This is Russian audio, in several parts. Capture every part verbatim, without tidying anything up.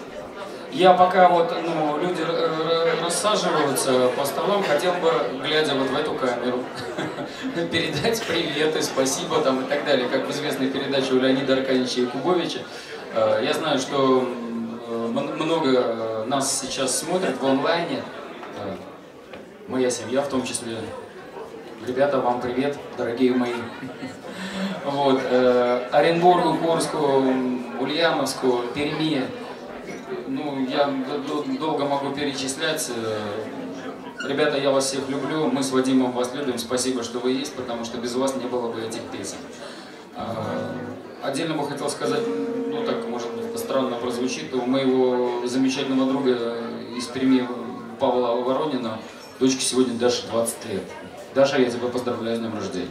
Я пока вот, ну, люди рассаживаются по столам, хотел бы, глядя вот в эту камеру, передать привет и спасибо там и так далее, как в известной передаче у Леонида Аркадьевича Якубовича. Я знаю, что много нас сейчас смотрят в онлайне, моя семья в том числе. Ребята, вам привет, дорогие мои. Вот, Оренбургу, Курску, Ульяновску, Перми. Ну, я долго могу перечислять. Ребята, я вас всех люблю, мы с Вадимом вас любим, спасибо, что вы есть, потому что без вас не было бы этих песен. Отдельно бы хотел сказать, ну так, может, странно прозвучит, у моего замечательного друга из Перми, Павла Воронина, дочке сегодня Даше двадцать лет. Даша, я тебя поздравляю с днем рождения.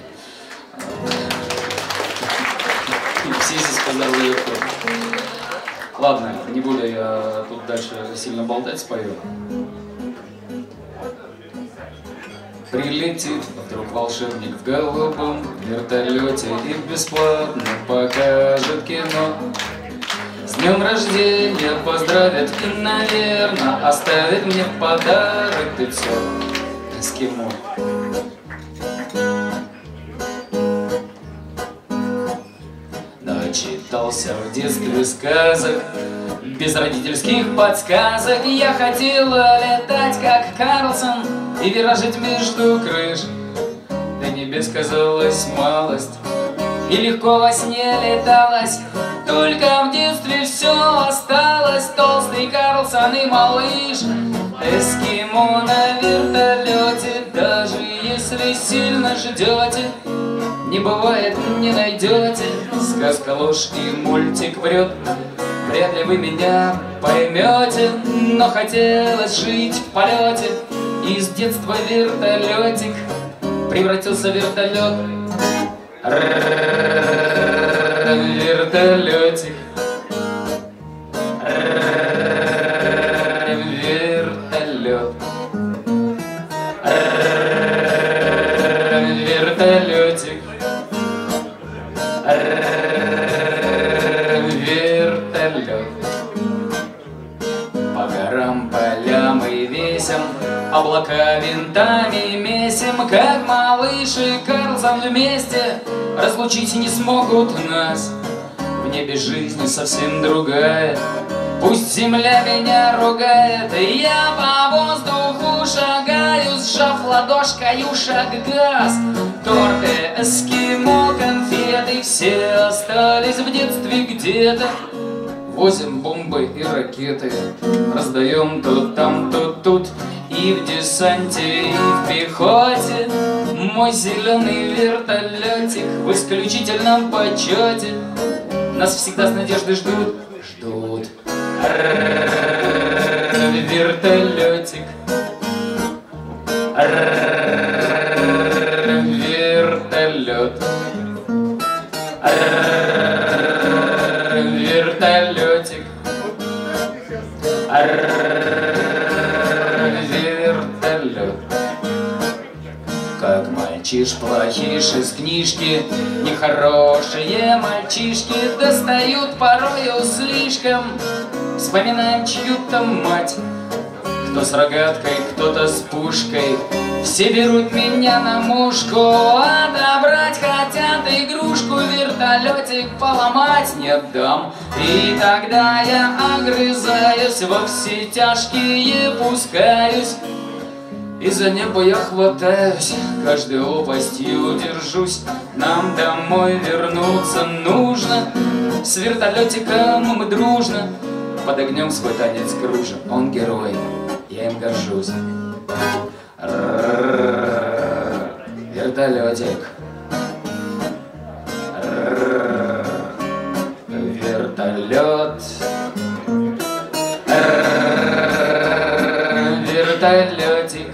Все здесь поздравляют. Ладно, не буду я тут дальше сильно болтать, спою. Прилетит вдруг волшебник в голубом вертолете и бесплатно покажет кино. С днем рождения поздравит и, наверное, оставит мне в подарок пятьсот эскимо. Начитался в детстве сказок, без родительских подсказок. Я хотела летать, как Карлсон, и виражить между крыш. До небес казалась малость, и легко во сне леталась. Только в детстве все осталось, толстый Карлсон и малыш. Эскимо на вертолете, даже если сильно ждете, не бывает, не найдете. Сказка ложь и мультик врет, вряд ли вы меня поймете. Но хотелось жить в полете, и с детства вертолетик превратился в вертолет. Вертолетик, вертолет, вертолетик, вертолет. По горам, полям и весям облака винтами месим, как малыш и Карлсон вместе разлучить не смогут нас. В небе жизнь совсем другая, пусть земля меня ругает, и я по воздуху шагаю, сжав ладошкою шаг газ. Торты, эскимо, конфеты, все остались в детстве где-то. Возим бомбы и ракеты, раздаем то там, то тут, и в десанте, и в пехоте. Мой зеленый вертолетик в исключительном почете. Нас всегда с надеждой ждут, ждут. Вертолетик, вертолет, вертолетик, вертолет. Как мальчиш плохиш из книжки, нехорошие мальчишки достают порою слишком. Вспоминаем чью-то мать, кто с рогаткой, кто-то с пушкой. Все берут меня на мушку, отобрать хотят игрушку, вертолетик поломать не дам. И тогда я огрызаюсь, во все тяжкие пускаюсь, и за небо я хватаюсь, каждой лопастью держусь. Нам домой вернуться нужно, с вертолетиком мы дружно подогнем свой танец кружим. Он герой, я им горжусь. Вертолетик, вертолет, вертолетик,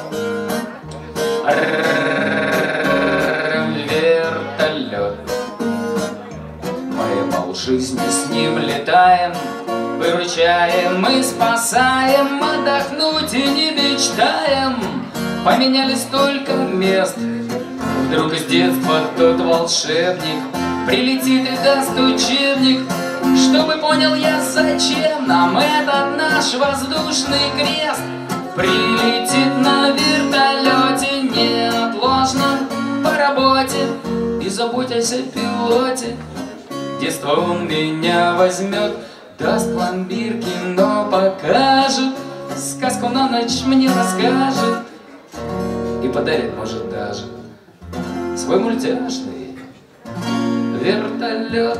вертолет. Мы полжизни с ним летаем, выручаем и спасаем, отдохнуть и не мечтаем. Поменялись только мест. Вдруг из детства тот волшебник прилетит и даст учебник, чтобы понять. понял я, зачем нам этот наш воздушный крест. Прилетит на вертолете неотложно по работе, и заботясь о пилоте. Детство он меня возьмет, даст пломбир, кино покажет, сказку на ночь мне расскажет и подарит, может, даже свой мультяшный вертолет.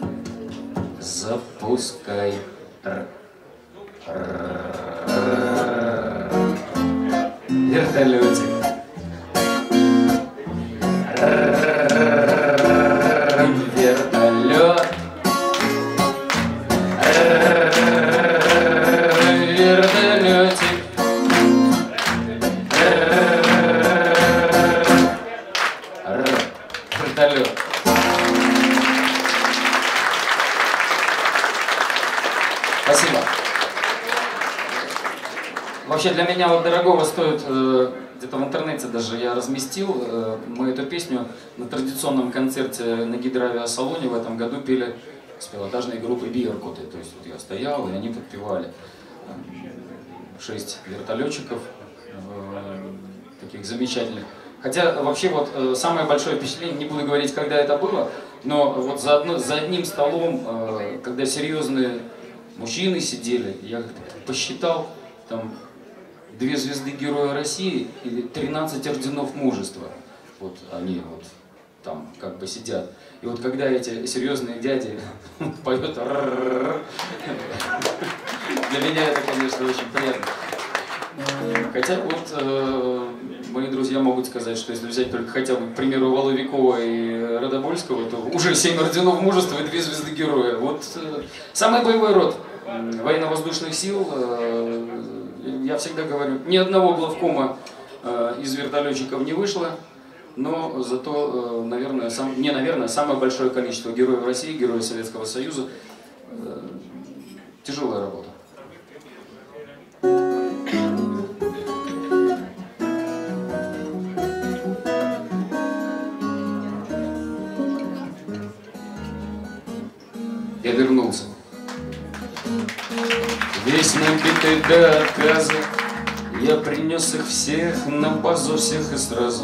Запускай. Вертолетик. Вертолет. Вертолетик. Вертолет. Спасибо. Вообще для меня вот дорогого стоит, э, где-то в интернете даже я разместил, э, мы эту песню на традиционном концерте на гидроавиасалоне в этом году пели с пилотажной группой Беркуты. То есть вот я стоял, и они подпевали. Шесть вертолетчиков, э, таких замечательных. Хотя вообще вот э, самое большое впечатление, не буду говорить, когда это было, но вот за, одно, за одним столом, э, когда серьезные мужчины сидели, я посчитал, там две звезды Героя России и тринадцать орденов мужества. Вот они вот там как бы сидят. И вот когда эти серьезные дяди поют, для меня это, конечно, очень приятно. Хотя вот э, мои друзья могут сказать, что если взять только хотя бы, к примеру, Воловикова и Радобольского, то уже семь орденов мужества и две звезды Героя. Вот э, самый боевой род военно-воздушных сил, э, я всегда говорю, ни одного главкома э, из вертолетчиков не вышло, но зато, э, наверное, сам, не наверное, самое большое количество героев России, героев Советского Союза. Э, тяжелая работа. Я вернулся. Весь набитый до отказа, я принес их всех на базу, всех и сразу.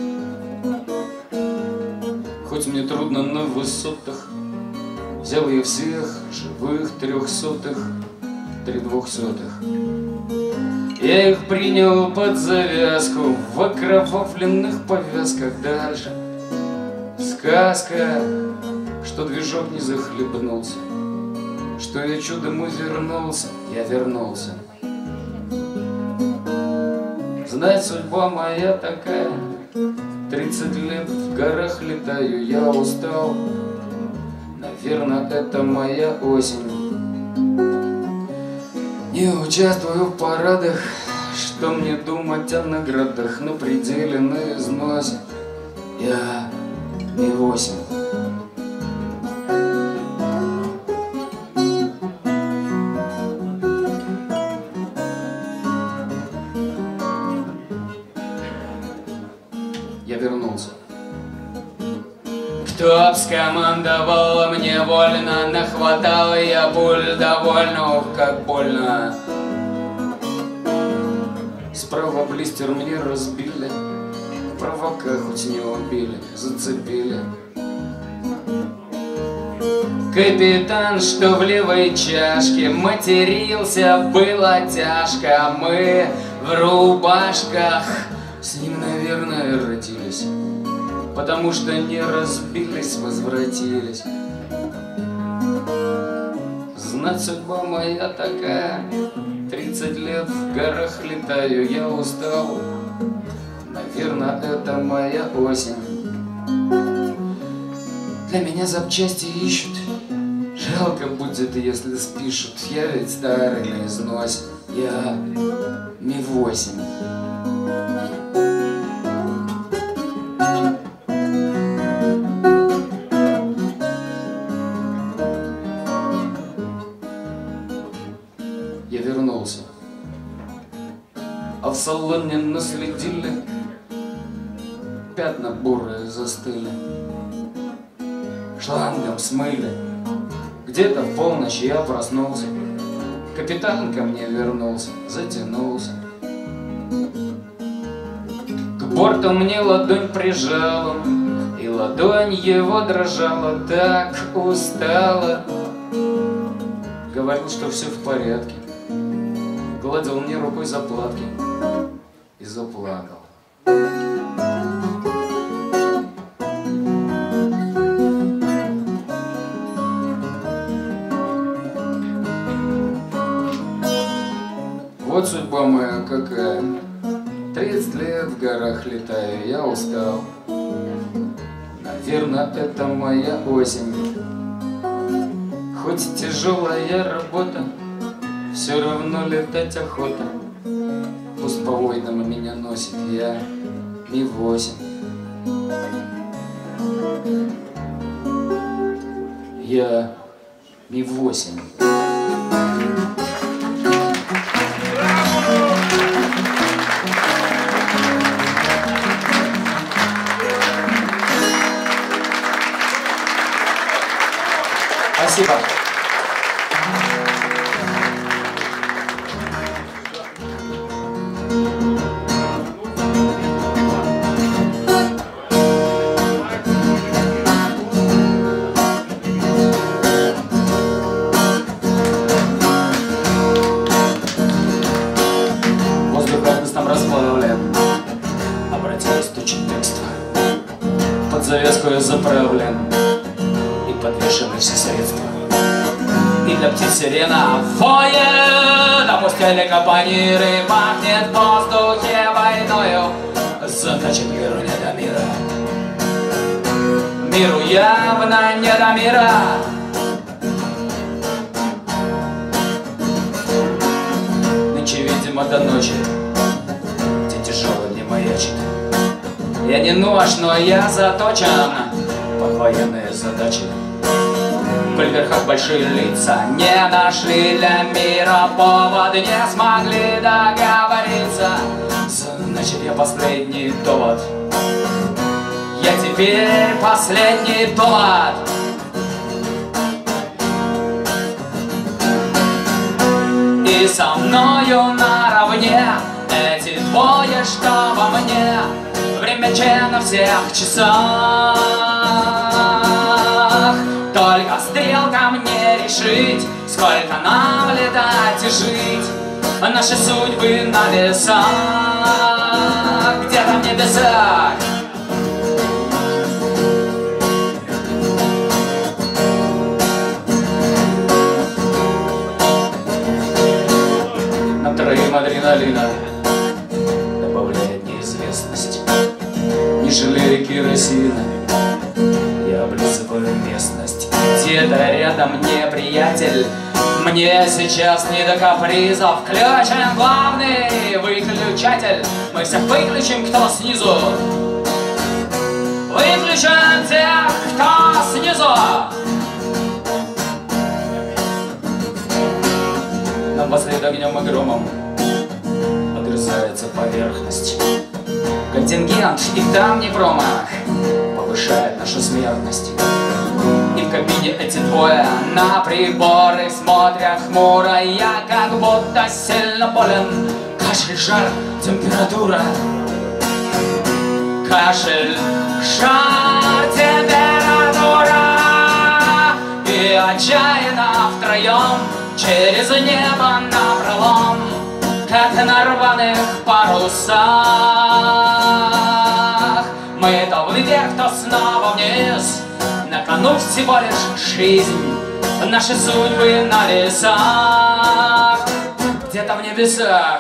Хоть мне трудно на высотах, взял я всех, живых, трехсотых, три двухсотых. Я их принял под завязку в окровавленных повязках. Дальше сказка, что движок не захлебнулся, что я чудом увернулся, я вернулся. Знать, судьба моя такая, тридцать лет в горах летаю, я устал. Наверное, это моя осень. Не участвую в парадах, что мне думать о наградах, на пределе, на износе. Я не восемь. Я вернулся. Кто б скомандовал, мне вольно, нахватал я боль довольно, ох, как больно. Справа блистер мне разбили, провока хоть не убили, зацепили. Капитан, что в левой чашке, матерился, было тяжко. Мы в рубашках с ним, наверное, родились, потому что не разбились, возвратились. Знать, судьба моя такая, тридцать лет в горах летаю, я устал. Наверное, это моя осень. Для меня запчасти ищут, жалко будет, если спишут. Я ведь старый наизусть, я не восемь. Я вернулся, а в салоне наследили, пятна бурые застыли, шлангом смыли, Где-то в полночь я проснулся, капитан ко мне вернулся, затянулся. К борту мне ладонь прижала, и ладонь его дрожала, так устала. Говорил, что все в порядке, гладил мне рукой заплатки и заплакал. Вот судьба моя какая. Тридцать лет в горах летаю, я устал. Наверное, это моя осень. Хоть тяжелая работа, все равно летать охота. Пусть по войнам меня носит, я Ми восемь. Я Ми восемь. Спасибо. Воздух радостным разбавлен, обратилась тучи текста. Под завязку я заправлен, подвешены все средства. И для птиц сирена воет, а пустели капониры, пахнет в воздухе войною. Значит, миру не до мира, миру явно не до мира. Нынче, видимо, до ночи где тяжело не маячит. Я не нож, но я заточен под военные задачи. Коль в верхах большие лица не нашли для мира повод, не смогли договориться, значит, я последний довод. Я теперь последний довод. И со мною наравне эти двое, что во мне. Время Че на всех часах. Только стрелкам не решить, сколько нам летать и жить. Наши судьбы на весах, где-то в небесах. Нам троим адреналина добавляет неизвестность. Не жалея керосина, я облизываю местность. Где-то рядом неприятель, мне сейчас не до капризов. Включен главный выключатель, мы всех выключим, кто снизу. Выключен тех, кто снизу. Нам послед огнем и громом огрызается поверхность. Контингент, и там не промах, повышает нашу смертность. И в кабине эти двое на приборы смотрят хмуро. Я как будто сильно болен. Кашель, жар, температура. Кашель, жар, температура. И отчаянно втроем через небо напролом, как на рваных парусах. Мы то вверх, то снова вниз. На кону всего лишь жизнь, наши судьбы на весах, где-то в небесах.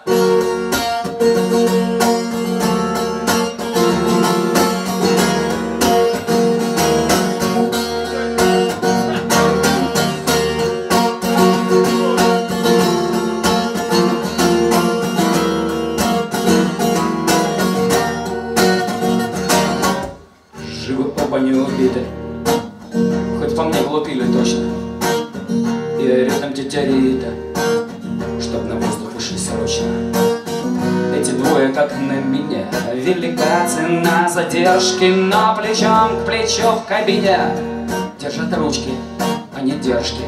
Живы оба не убиты, хоть по мне глупили точно. И рядом тетя Рита, чтоб на воздух вышли срочно. Эти двое, как на меня, велика цена задержки, но плечом к плечу в кабине держат ручки, они держки,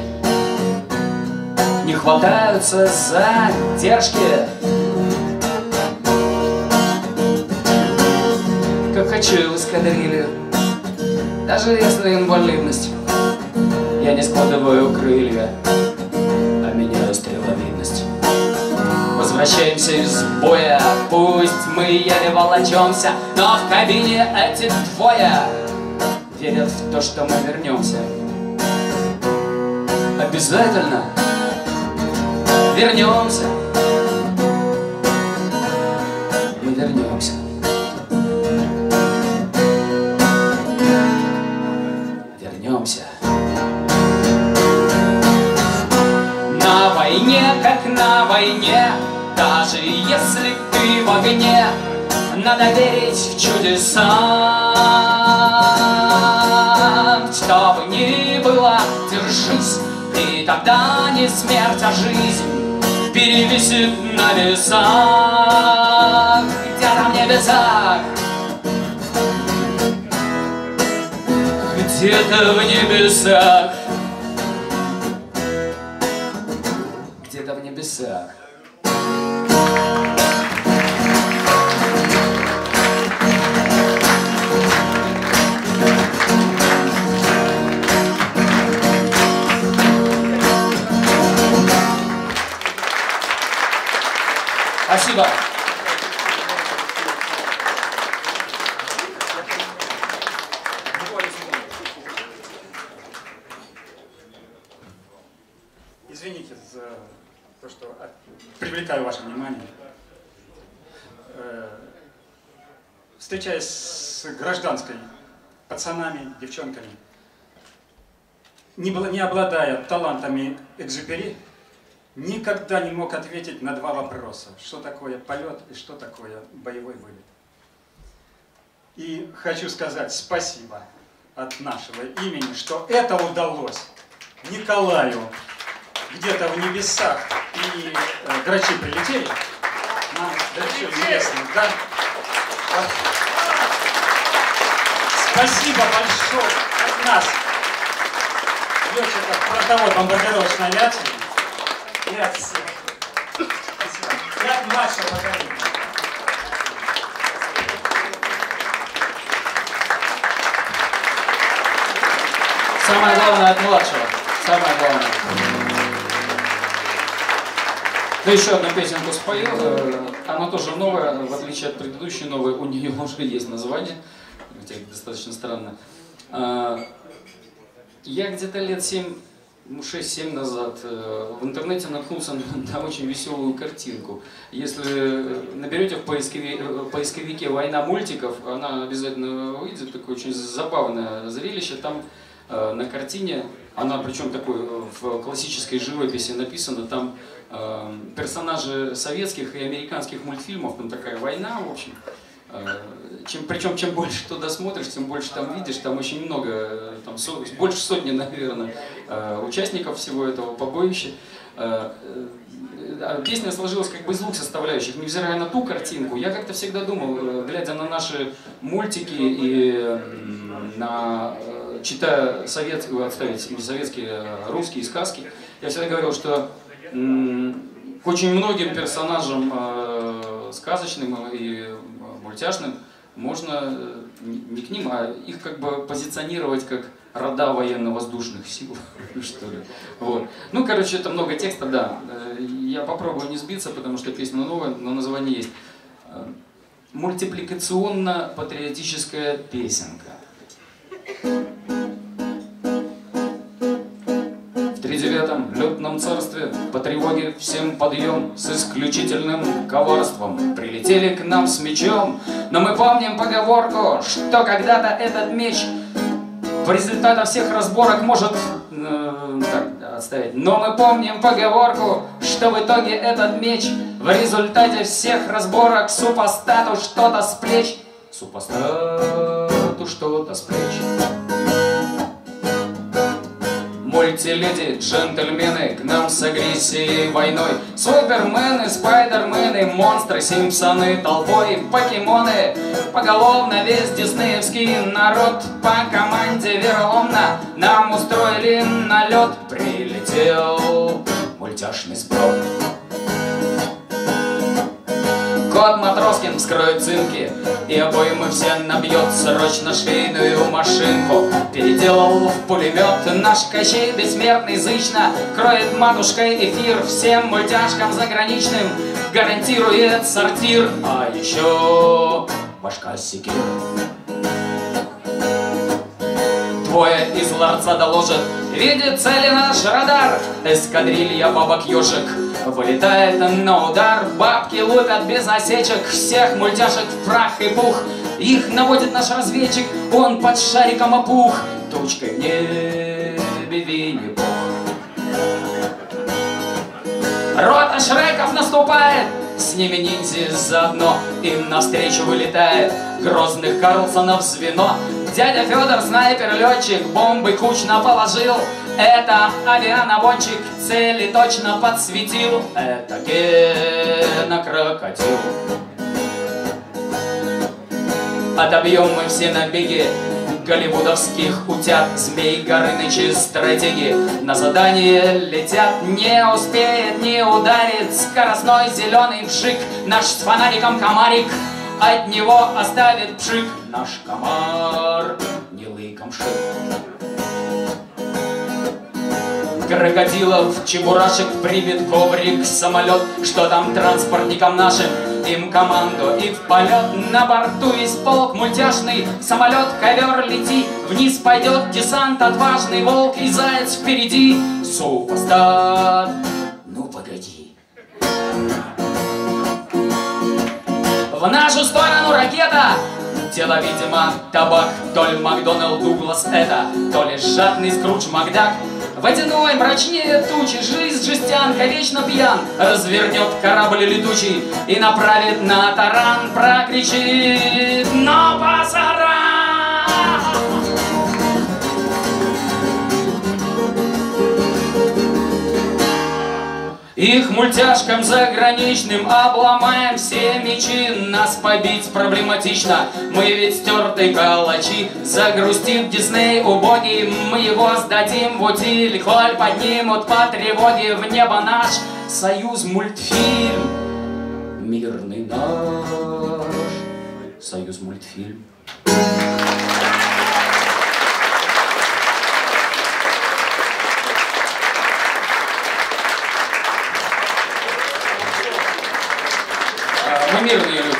не хватаются за держки. Как хочу в эскадрилью, даже если инвалидность, я не складываю крылья, а меняю стреловидность. Возвращаемся из боя, пусть мы еле волочемся, но в кабине эти двое верят в то, что мы вернемся. Обязательно вернемся. Мы вернемся. Вернемся. На войне, как на войне, даже если ты в огне, надо верить в чудеса. Что бы ни было, держись, и тогда не смерть, а жизнь перевесит на весах. Где-то в небесах, где-то в небесах, где-то в небесах. Спасибо. Извините за то, что привлекаю ваше внимание. Встречаясь с гражданской, пацанами, девчонками, не, не обладая талантами Экзюпери, никогда не мог ответить на два вопроса. Что такое полет и что такое боевой вылет. И хочу сказать спасибо от нашего имени, что это удалось Николаю где-то в небесах. И э, грачи прилетели. Нам да все известно, да? Вот. Спасибо большое от нас, летчиков фронтовой бомбардировочной авиации. И от всех. Спасибо. И от младшего поколения. Самое главное от младшего. Самое главное. Ну, еще одну песенку спою. Она тоже новая, в отличие от предыдущей новой, у нее уже есть название, хотя достаточно странно. Я где-то лет семь, шесть-семь назад в интернете наткнулся на очень веселую картинку. Если наберете в поисковике, поисковике «Война мультиков», она обязательно выйдет, такое очень забавное зрелище. Там на картине, она причем такой в классической живописи написана, там э, персонажи советских и американских мультфильмов, там такая война, в общем. Э, чем, причем чем больше туда смотришь, тем больше там видишь, там очень много, там со, больше сотни, наверное, э, участников всего этого побоища. Э, э, песня сложилась как бы из двух составляющих, невзирая на ту картинку. Я как-то всегда думал, глядя на наши мультики и э, на... читая советские, отставить, не советские, а русские сказки, я всегда говорил, что к очень многим персонажам э, сказочным и мультяшным можно не к ним, а их как бы позиционировать как рода военно-воздушных сил, что ли. Вот. Ну, короче, это много текста, да. Я попробую не сбиться, потому что песня новая, но название есть. Мультипликационно-патриотическая песенка. В тридевятом летном царстве по тревоге всем подъем, с исключительным коварством прилетели к нам с мечом. Но мы помним поговорку, что когда-то этот меч в результате всех разборок может э, так, отставить. Но мы помним поговорку, что в итоге этот меч в результате всех разборок супостату что-то с плеч, супостату что-то с плеч. Мультиледи, джентльмены к нам с агрессией войной. Супермены, спайдермены, монстры, симпсоны толпой, покемоны. Поголовно весь диснеевский народ по команде вероломно нам устроили налет. Прилетел мультяшный сброд. Кот Матроскин вскроет цинки, и обоймы все набьет срочно швейную машинку. Переделал в пулемет наш Кощей бессмертный зычно кроет матушкой эфир всем мультяшкам заграничным, гарантирует сортир, а еще башка секир. Двое из ларца доложат, видит цели наш радар. Эскадрилья бабок-ежек вылетает на удар. Бабки лупят без осечек всех мультяшек в прах и пух. Их наводит наш разведчик, он под шариком опух. Тучкой в небе Винни-Пух. Рота Шреков наступает, с ними ниндзя заодно. Им навстречу вылетает грозных Карлсонов звено. Дядя Федор, снайпер-летчик, бомбы кучно положил. Это авианаводчик, цели точно подсветил. Это Гена-крокодил. Отобьем мы все набеги голливудовских утят. Змей Горынычи стратеги на задание летят. Не успеет, не ударит скоростной зеленый вшик. Наш с фонариком комарик от него оставит пшик. Наш комар не лыком шик. Крокодилов, чебурашек прибит коврик, самолет. Что там транспортникам нашим? Им команду и в полет. На борту весь полк мультяшный. Самолет, ковер, лети. Вниз пойдет десант, отважный волк и заяц впереди. Супостат, ну погоди. В нашу сторону ракета. Тело, видимо, табак. То ли Макдоналд Дуглас это, то ли жадный Скрудж Макдак. Водяной, мрачнее тучи, жизнь жестянка, вечно пьян. Развернет корабль летучий и направит на таран. Прокричит: но пасара! Их мультяшкам заграничным обломаем все мечи. Нас побить проблематично, мы ведь стертые калачи. Загрустит Дисней убогий, мы его сдадим в утиль. Коль поднимут по тревоге в небо наш союз мультфильм. Мирный наш союз мультфильм. Мы мирные люди.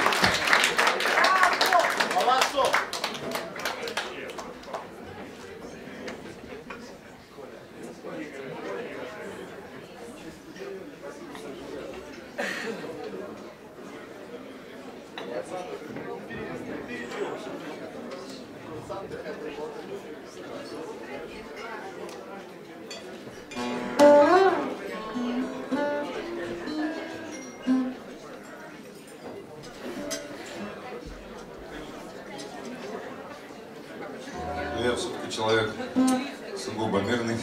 Я все-таки человек сугубо мирный.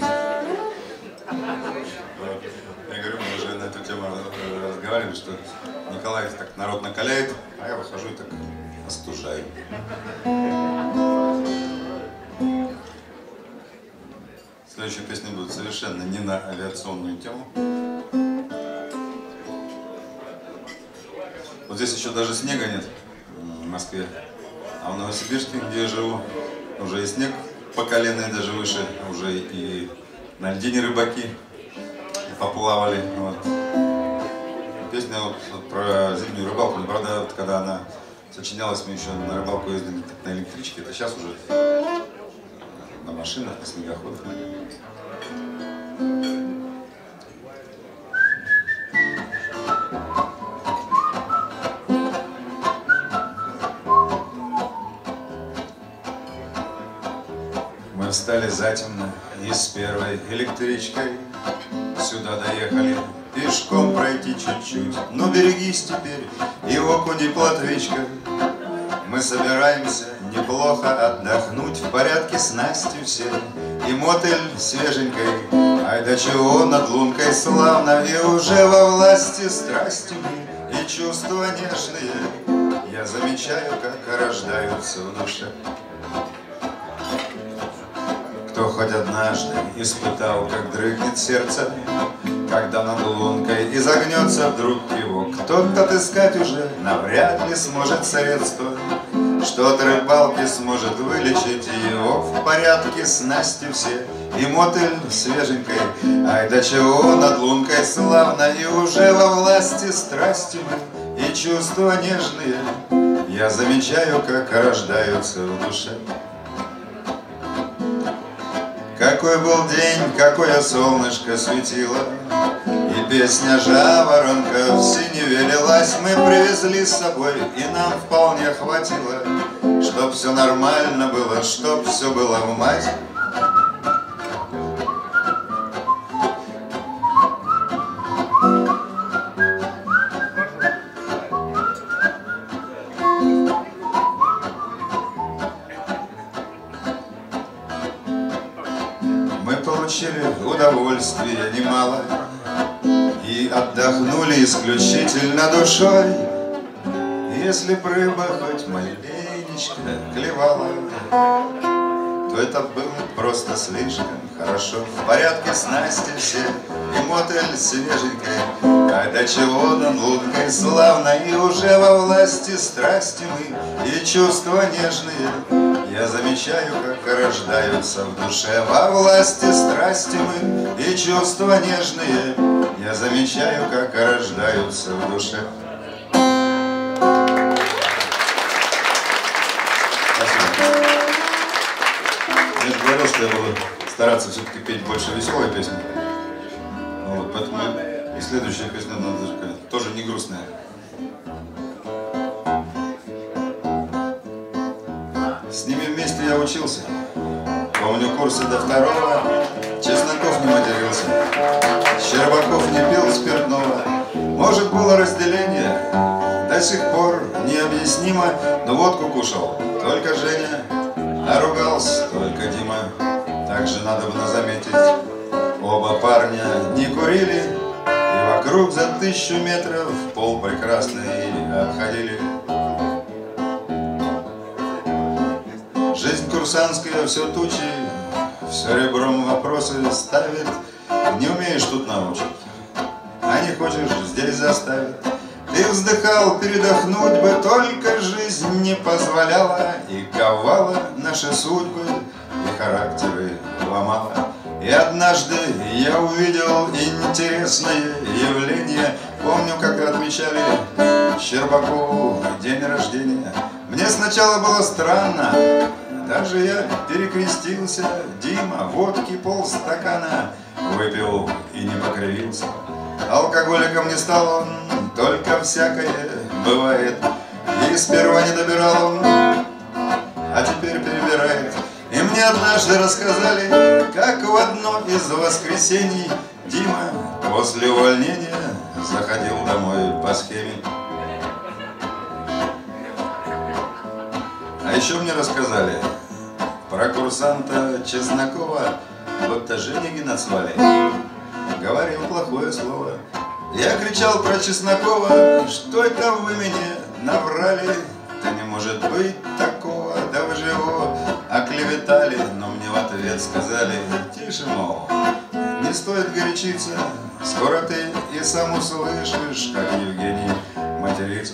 Я говорю, мы уже на эту тему разговаривали, что Николай так народ накаляет, а я выхожу и так остужаю. Следующая песня будет совершенно не на авиационную тему. Вот здесь еще даже снега нет в Москве, а в Новосибирске, где я живу, уже и снег по колено и даже выше, уже и на льдине рыбаки поплавали. Вот. Песня вот, вот про зимнюю рыбалку, но, правда, вот, когда она сочинялась, мы еще на рыбалку ездили на электричке, это сейчас уже на машинах, на снегоходах. Мы встали затемно и с первой электричкой сюда доехали. Пешком пройти чуть-чуть, но берегись теперь, и окуни плотвичка. Мы собираемся неплохо отдохнуть, в порядке снасти все, и мотыль свеженькой. Ай да чего над лункой славно, и уже во власти страсти мы, и чувства нежные я замечаю, как рождаются в душе. Кто хоть однажды испытал, как дрыгнет сердце, когда над лункой изогнется вдруг его, кто-то отыскать уже навряд ли сможет средства, что от рыбалки сможет вылечить его. В порядке снасти все, и мотыль свеженькой. Ай да чего над лункой славно, и уже во власти страсти мы, и чувства нежные я замечаю, как рождаются в душе. Какой был день, какое солнышко светило, и песня жаворонка в синеве лилась. Мы привезли с собой, и нам вполне хватило, чтоб все нормально было, чтоб все было в мать. Получили удовольствие немало и отдохнули исключительно душой. Если б рыба хоть маленечко клевала, то это было просто слишком хорошо. В порядке снасти все, и мотель свеженькой. А до чего над лункой славно, и уже во власти страсти мы, и чувства нежные я замечаю, как рождаются в душе. Во власти страсти мы, и чувства нежные я замечаю, как рождаются в душе. Спасибо. Я же говорил, что я буду стараться все-таки петь больше веселой песни. Вот, поэтому и следующая песня надо тоже не грустная. С ними вместе я учился. Помню курсы до второго. Чесноков не матерился, Щербаков не пил спиртного. Может, было разделение, до сих пор необъяснимо. Но водку кушал только Женя, а ругался только Дима. Также надо было заметить, оба парня не курили, и вокруг за тысячу метров пол прекрасный обходили. Жизнь курсантская все тучи, все ребром вопросы ставит. Не умеешь тут научить, а не хочешь здесь заставить. Ты вздыхал, передохнуть бы, только жизнь не позволяла и ковала наши судьбы и характеры ломала. И однажды я увидел интересное явление. Помню, как отмечали Щербакову день рождения. Мне сначала было странно, даже я перекрестился. Дима водки полстакана выпил и не покривился. Алкоголиком не стал он, только всякое бывает. И сперва не добирал он, а теперь перебирает. И мне однажды рассказали, как в одно из воскресений Дима после увольнения заходил домой по схеме. А еще мне рассказали про курсанта Чеснокова, будто Жене назвали. Говорил плохое слово. Я кричал про Чеснокова: что это вы мне наврали? Да не может быть такого, да вы же его оклеветали. Но мне в ответ сказали: тише, мол, не стоит горячиться, скоро ты и сам услышишь, как Евгений матерится.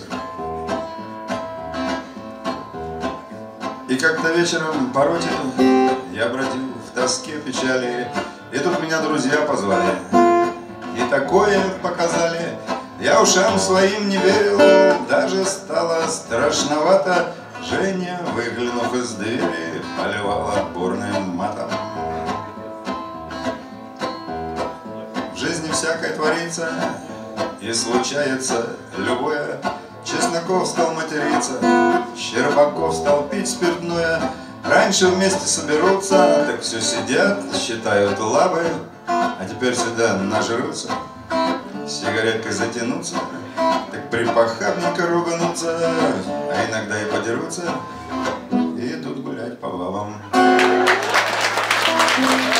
И как-то вечером по роте я бродил в тоске, печали, и тут меня друзья позвали, и такое показали. Я ушам своим не верил, даже стало страшновато. Женя, выглянув из двери, поливала бурным матом. В жизни всякое творится, и случается любое. Чесноков стал материться, Щербаков стал пить спиртное. Раньше вместе соберутся, так все сидят, считают лабы, а теперь сюда нажрутся, сигареткой затянутся, так припохабненько руганутся, а иногда и подерутся, и идут гулять по бабам.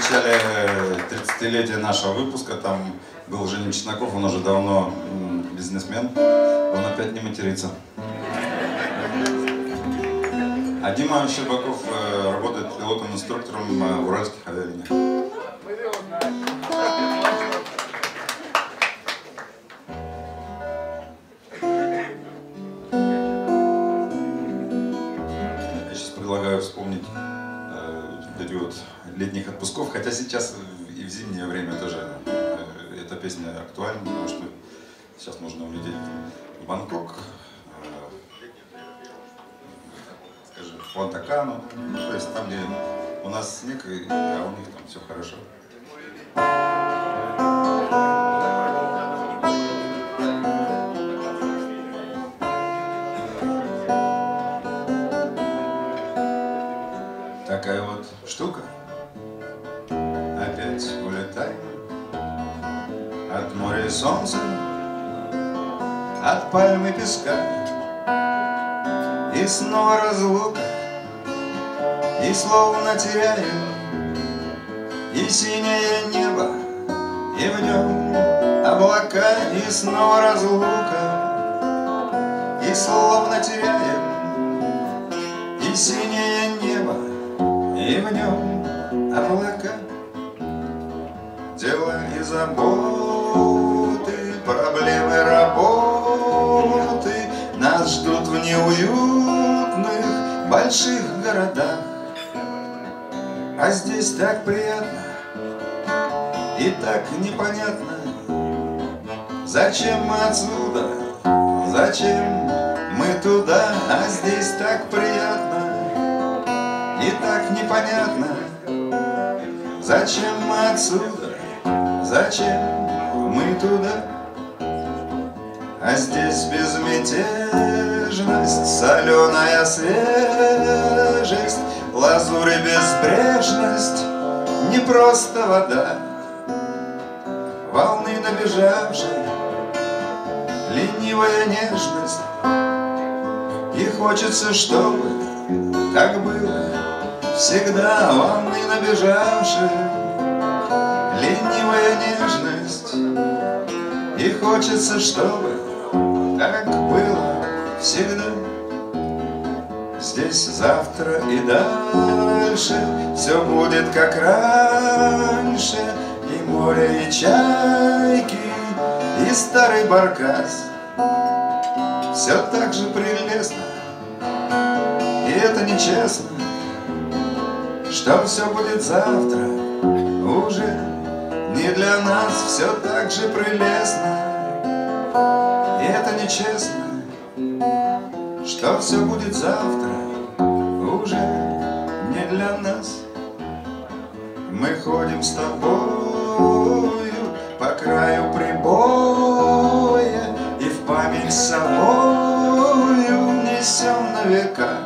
отмечали тридцатилетие нашего выпуска, там был Женя Чесноков, он уже давно бизнесмен, он опять не матерится. А Дима Щербаков работает пилотом-инструктором в уральских авиалиниях. Я сейчас предлагаю вспомнить э, эти вот летних отпусков, хотя сейчас и в зимнее время тоже э, эта песня актуальна, потому что сейчас можно улететь в Бангкок, скажем, в Пуэнт-Кану, то есть там, где у нас снег, а у них там все хорошо. Такая вот штука. Опять улетаем от моря и солнца, от пальмы песка. И снова разлука, и словно теряю и синее небо, и в нем облака. И снова разлука, и словно теряю и синее небо, и в нем облака. Дела и заботы, проблемы работы нас ждут в неуютных больших городах. А здесь так приятно и так непонятно, зачем мы отсюда, зачем мы туда. А здесь так приятно и так непонятно, зачем мы отсюда, зачем мы туда. А здесь безмятежность, соленая свежесть, лазурь и безбрежность, не просто вода, волны набежавшей, ленивая нежность. И хочется, чтобы так было всегда, волны набежавшей, ленивая нежность. И хочется, чтобы так было всегда. Здесь завтра и дальше все будет как раньше, и море, и чайки, и старый баркас. Все так же прелестно, и это нечестно, что все будет завтра уже не для нас. Все так же прелестно, и это нечестно, что все будет завтра уже не для нас. Мы ходим с тобою по краю прибоя, и в память с собою несем на века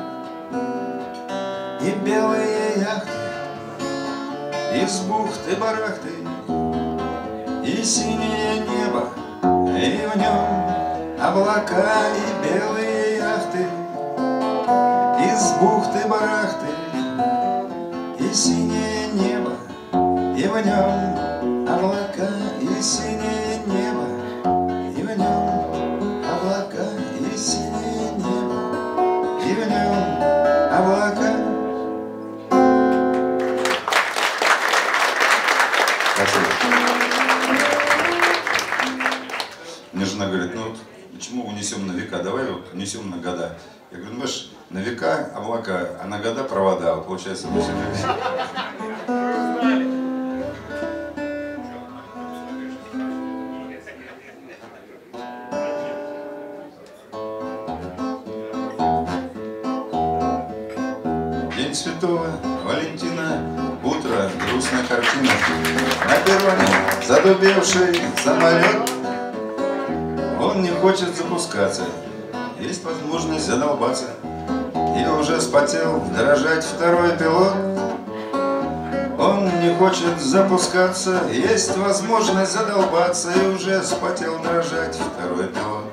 и белые яхты из бухты-барахты, и синее небо, и в нем облака, и белые яхты из бухты-барахты, и синее небо, и в нем облака, и синее небо, и в нем облака, и синее небо, и в нем облака. Спасибо. Мне жена говорит, ну вот почему унесем на века, давай вот унесем на года. Я говорю, ну знаешь, на века облака, а на года провода. Вот получается, мы все. День Святого Валентина, утро, грустная картина. На перроне задубевший самолет, он не хочет запускаться, есть возможность задолбаться. И уже вспотел дрожать второй пилот, он не хочет запускаться, есть возможность задолбаться. И уже вспотел дрожать второй пилот.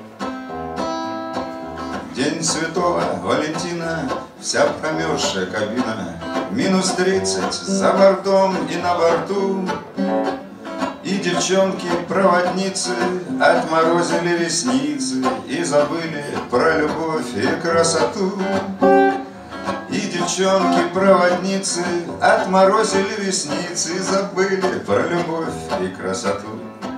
День Святого Валентина, вся промерзшая кабина, минус тридцать за бортом и на борту. И девчонки-проводницы отморозили ресницы и забыли про любовь и красоту. И девчонки-проводницы отморозили ресницы и забыли про любовь и красоту.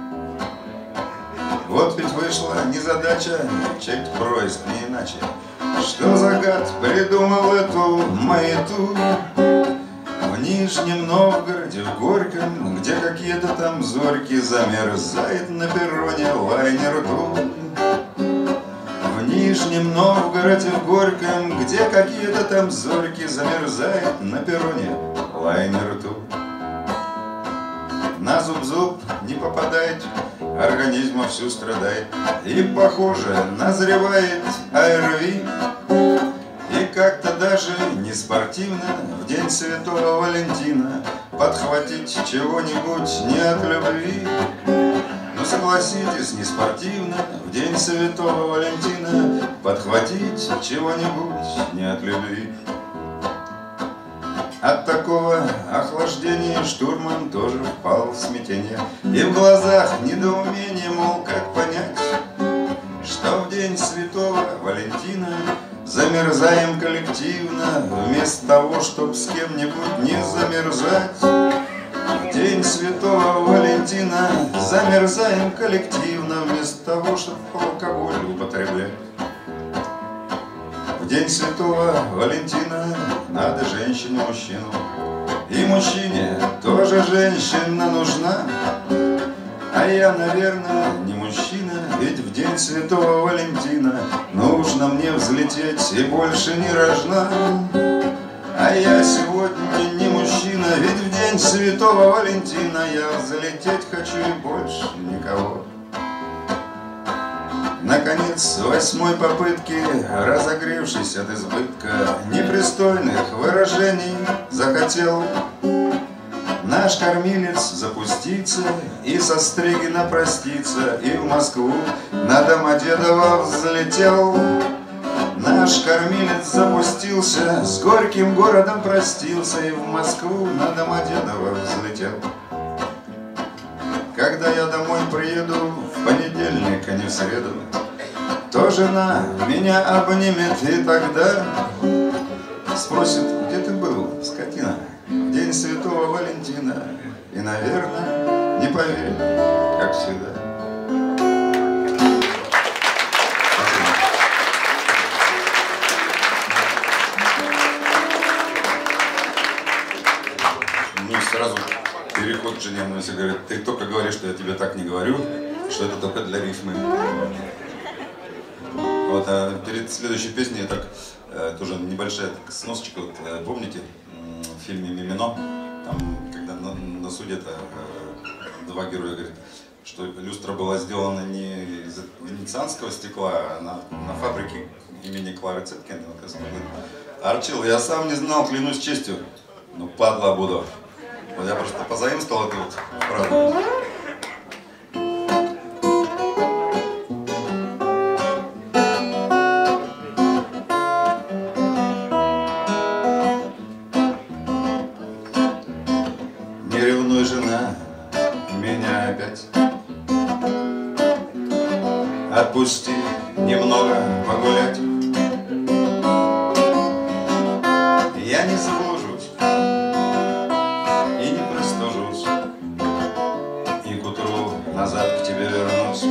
Вот ведь вышла незадача, чуть проезд не иначе. Что за гад придумал эту маяту? В Нижнем Новгороде, в Горьком, где какие-то там зорьки, замерзает на перроне лайнер Ту. В Нижнем Новгороде, в Горьком, где какие-то там зорьки, замерзает на перроне лайнер Ту. На зуб-зуб не попадает, организм всю страдает, и, похоже, назревает ОРВИ. И как-то даже не спортивно в день Святого Валентина подхватить чего-нибудь не от любви. Но согласитесь, не спортивно в день Святого Валентина подхватить чего-нибудь не от любви. От такого охлаждения штурман тоже впал в смятение, и в глазах недоумение, мол, как понять, что в день Святого Валентина замерзаем коллективно, вместо того, чтоб с кем-нибудь не замерзать. В день Святого Валентина замерзаем коллективно, вместо того, чтоб алкоголь употреблять. В день Святого Валентина надо женщине мужчину, и мужчине тоже женщина нужна. А я, наверное, не мужчина, ведь в день Святого Валентина нужно мне взлететь и больше не рожна. А я сегодня не мужчина, ведь в день Святого Валентина я взлететь хочу и больше никого. Наконец, с восьмой попытки, разогревшись от избытка непристойных выражений, захотел наш кормилец запуститься и со Стригина проститься, и в Москву на Домодедово взлетел. Наш кормилец запустился, с горьким городом простился, и в Москву на Домодедово взлетел. Когда я домой приеду в понедельник, а не в среду, то жена меня обнимет и тогда спросит: где ты был, скотина, в день Святого Валентина? И, наверное, не поверит, как всегда. Ну и сразу переход к жене, если говорят: ты только говоришь, что я тебе так не говорю, что это только для рифмы. Вот, а перед следующей песней, так, тоже небольшая так, сносочка. Вот, помните в фильме «Мимино», там, когда на, на суде-то два героя говорят, что люстра была сделана не из венецианского стекла, а на, на фабрике имени Клары Цеткин. Арчил, я сам не знал, клянусь честью, но падла буду. Вот я просто позаимствовал эту вот фразу. Не ревнуй, жена, меня опять. Отпусти немного погулять. Я не заблужусь и не простужусь, и к утру назад к тебе вернусь.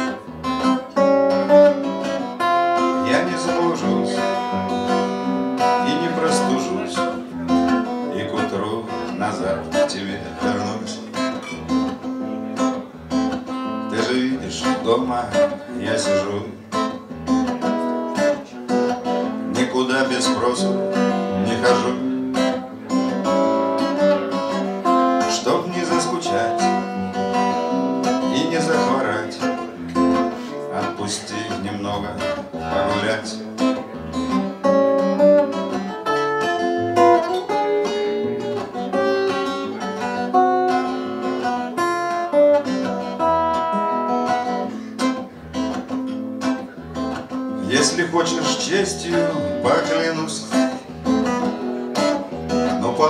Я не заблужусь и не простужусь, и к утру назад к тебе вернусь. Ты же видишь, дома я сижу, никуда без спросу не хожу, чтоб не заскучать и не захворать. Отпусти немного погулять. Если хочешь честью, поклянусь, но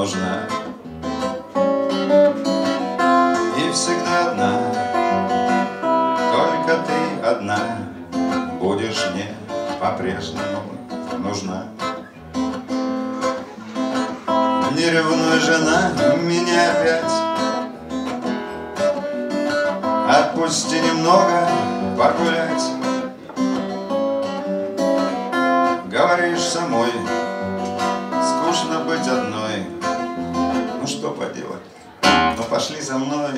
нужна. И всегда одна, только ты одна будешь мне по-прежнему нужна. Не ревнуй, жена, меня опять, отпусти немного погулять. Говоришь самой, скучно быть одной. Ну что поделать, ну пошли за мной.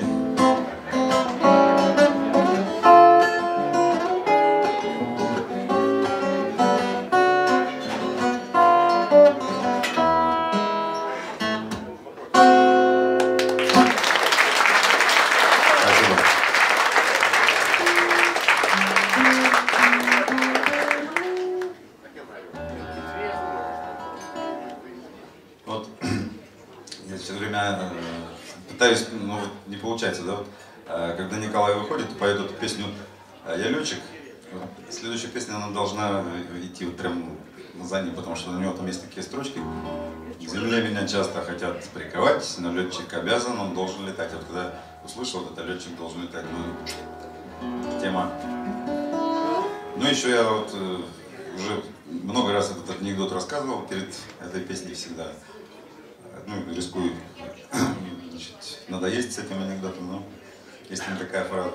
Вот я все время э, пытаюсь, ну вот не получается, да, вот, э, когда Николай выходит и поет эту песню «Я летчик», вот, следующая песня, она должна идти вот прям за ним, потому что у него там есть такие строчки: «К земле меня часто хотят приковать, но летчик обязан, он должен летать». Вот когда услышал вот это «летчик должен летать», ну, тема. Ну еще я вот э, уже много раз этот анекдот рассказывал перед этой песней всегда. Ну, рискую, значит, надоесть с этим анекдотом, но есть там такая фраза.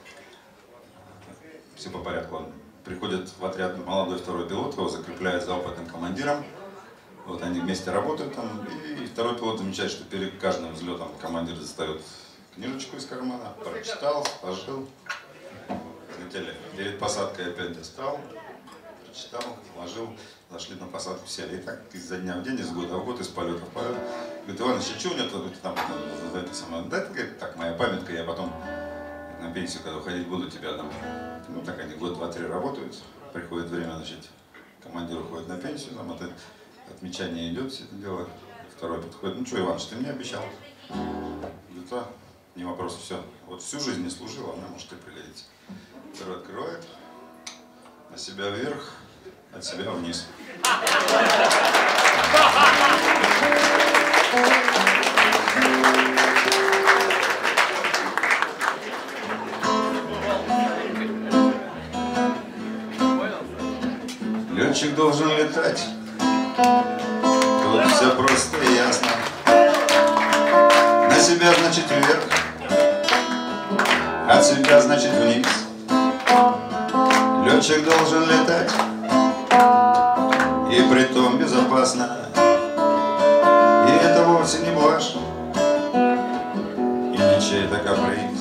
Все по порядку. Он приходит в отряд молодой второй пилот, его закрепляет за опытным командиром. Вот они вместе работают там, и второй пилот замечает, что перед каждым взлетом командир достает книжечку из кармана, прочитал, сложил, летели. Перед посадкой опять достал, прочитал, сложил. Зашли на посадку, сели. И так изо дня в день, из года в год, из полета в полет. Говорит: Иваныч, а что у меня тут там, за это самое? Да, это, говорит, так, моя памятка, я потом на пенсию, когда уходить буду, тебя отдам. Ну, так они год, два, три работают. Приходит время, значит, командир уходит на пенсию, там это отмечание идет, все это дело. Второй подходит: ну что, Иваныч, ты мне обещал? Говорит: а, не вопрос, все. Вот всю жизнь не служил, а мне, может, и пригодится. Второй открывает, на себя вверх, от себя вниз. Летчик должен летать, тут все просто и ясно. На себя значит вверх, от себя значит вниз. Летчик должен летать, и притом безопасно. И это вовсе не блажь, и не чей-то каприз.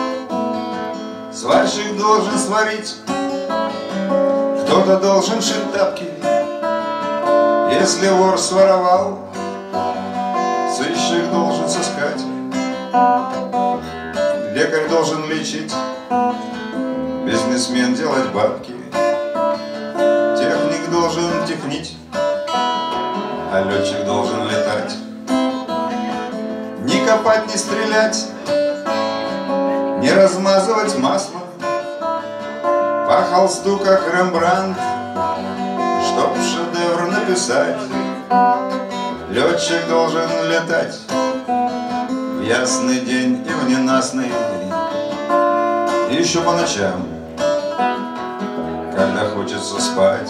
Сварщик должен сварить, кто-то должен шить тапки. Если вор своровал, сыщик должен сыскать. Лекарь должен лечить, бизнесмен делать бабки. Техник должен технить, а летчик должен летать. Не копать, не стрелять, не размазывать масло по холсту, как Рембрандт, чтоб шедевр написать. Летчик должен летать в ясный день и в ненастный, и еще по ночам, когда хочется спать.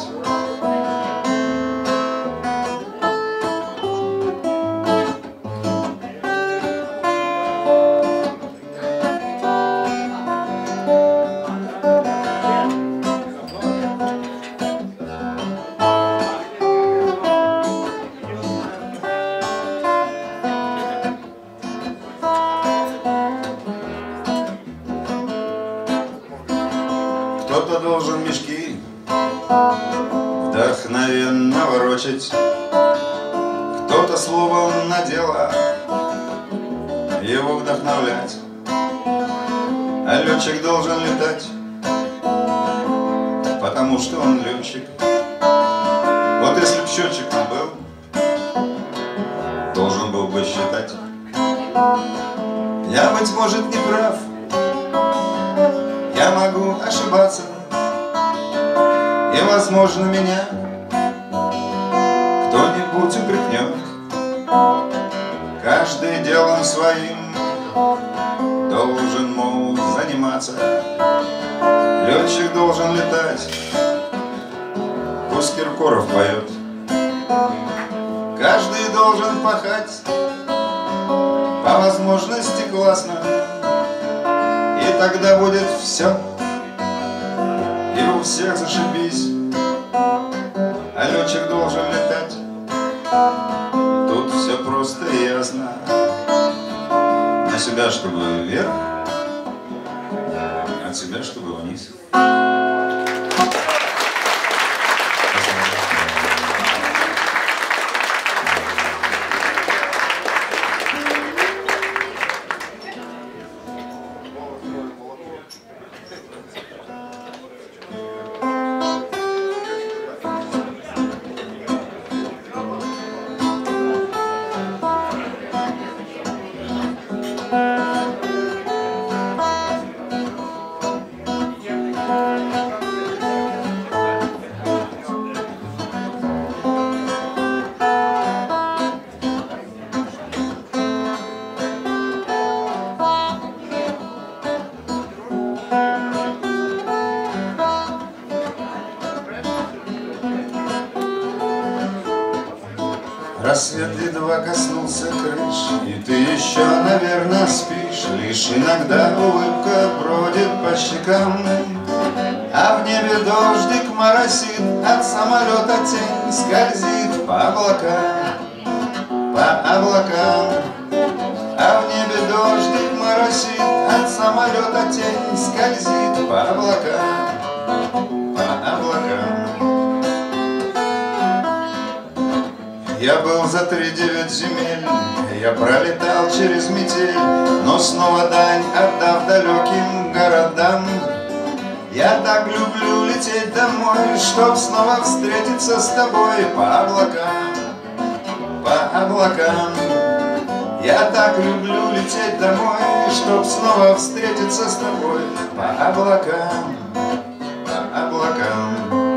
Кто-то должен мешки вдохновенно ворочать, кто-то словом на дело его вдохновлять. А летчик должен летать, потому что он летчик. Вот если б счетчиком был, должен был бы считать. Я, быть может, не прав, я могу ошибаться, и, возможно, меня кто-нибудь упрекнет. каждый делом своим должен, мол, заниматься. Летчик должен летать, пусть Киркоров поет. Каждый должен пахать, по возможности классно, и тогда будет все, и у всех зашибись. А летчик должен летать, тут все просто и ясно. На себя, чтобы вверх, от себя, чтобы вниз. Рассвет едва коснулся крыш, и ты еще, наверное, спишь. Лишь иногда улыбка бродит по щекам, а в небе дождик моросит, от самолета тень скользит по облакам, по облакам. А в небе дождик моросит, от самолета тень скользит по облакам, по облакам. Я был за три девять земель, я пролетал через метель, но снова дань отдав далеким городам. Я так люблю лететь домой, чтоб снова встретиться с тобой по облакам, по облакам. Я так люблю лететь домой, чтоб снова встретиться с тобой по облакам, по облакам.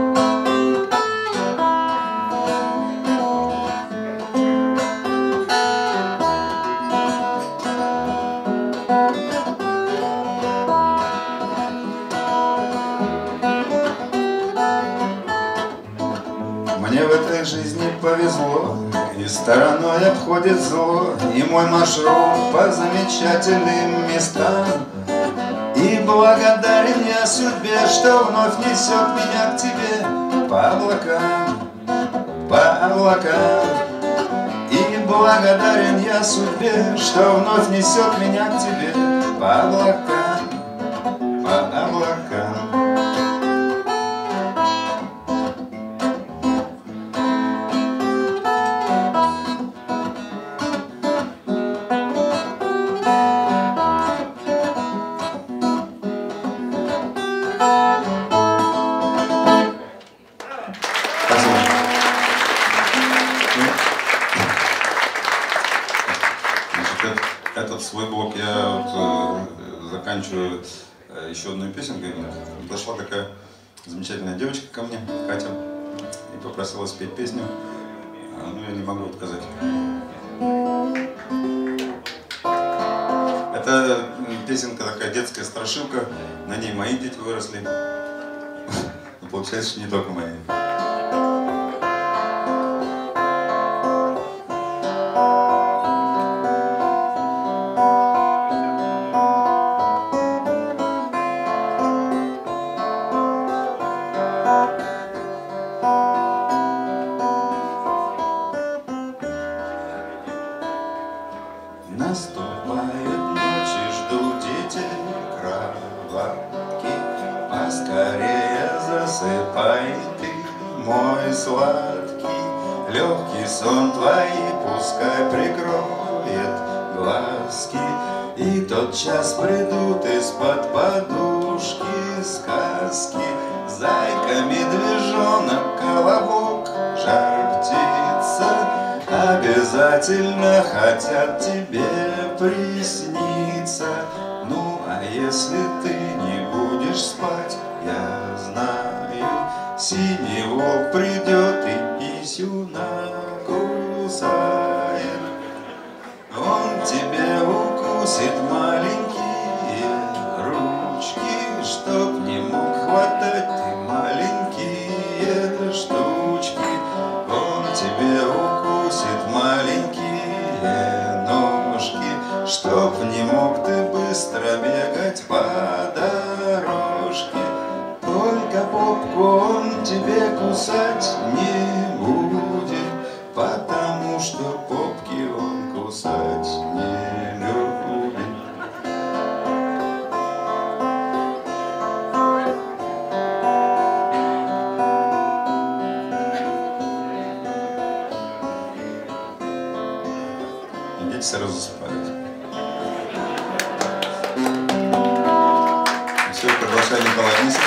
Мне в этой жизни повезло, и стороной обходит зло, и мой маршрут по замечательным местам. И благодарен я судьбе, что вновь несет меня к тебе по облакам, по облакам. И благодарен я судьбе, что вновь несет меня к тебе по облакам, по облакам. Этот свой блок я вот, э, заканчиваю э, еще одной песенкой. Подошла такая замечательная девочка ко мне, Катя, и попросила спеть песню. А, ну, я не могу отказать. Это песенка такая детская страшилка, на ней мои дети выросли. Но получается, что не только мои. Наступает ночь, и ждут дети кроватки. Поскорее засыпай ты, мой сладкий. Легкий сон твои пускай прикроет глазки, и тотчас придут из-под подушки сказки. Зайка, медвежонок, колобок, жар птица обязательно хотят тебе присниться. Ну, а если ты не будешь спать, я знаю, синий волк придет и писю накусает. кусать не любит. И дети сразу засыпают. Все, приглашаю Николая Анисимова.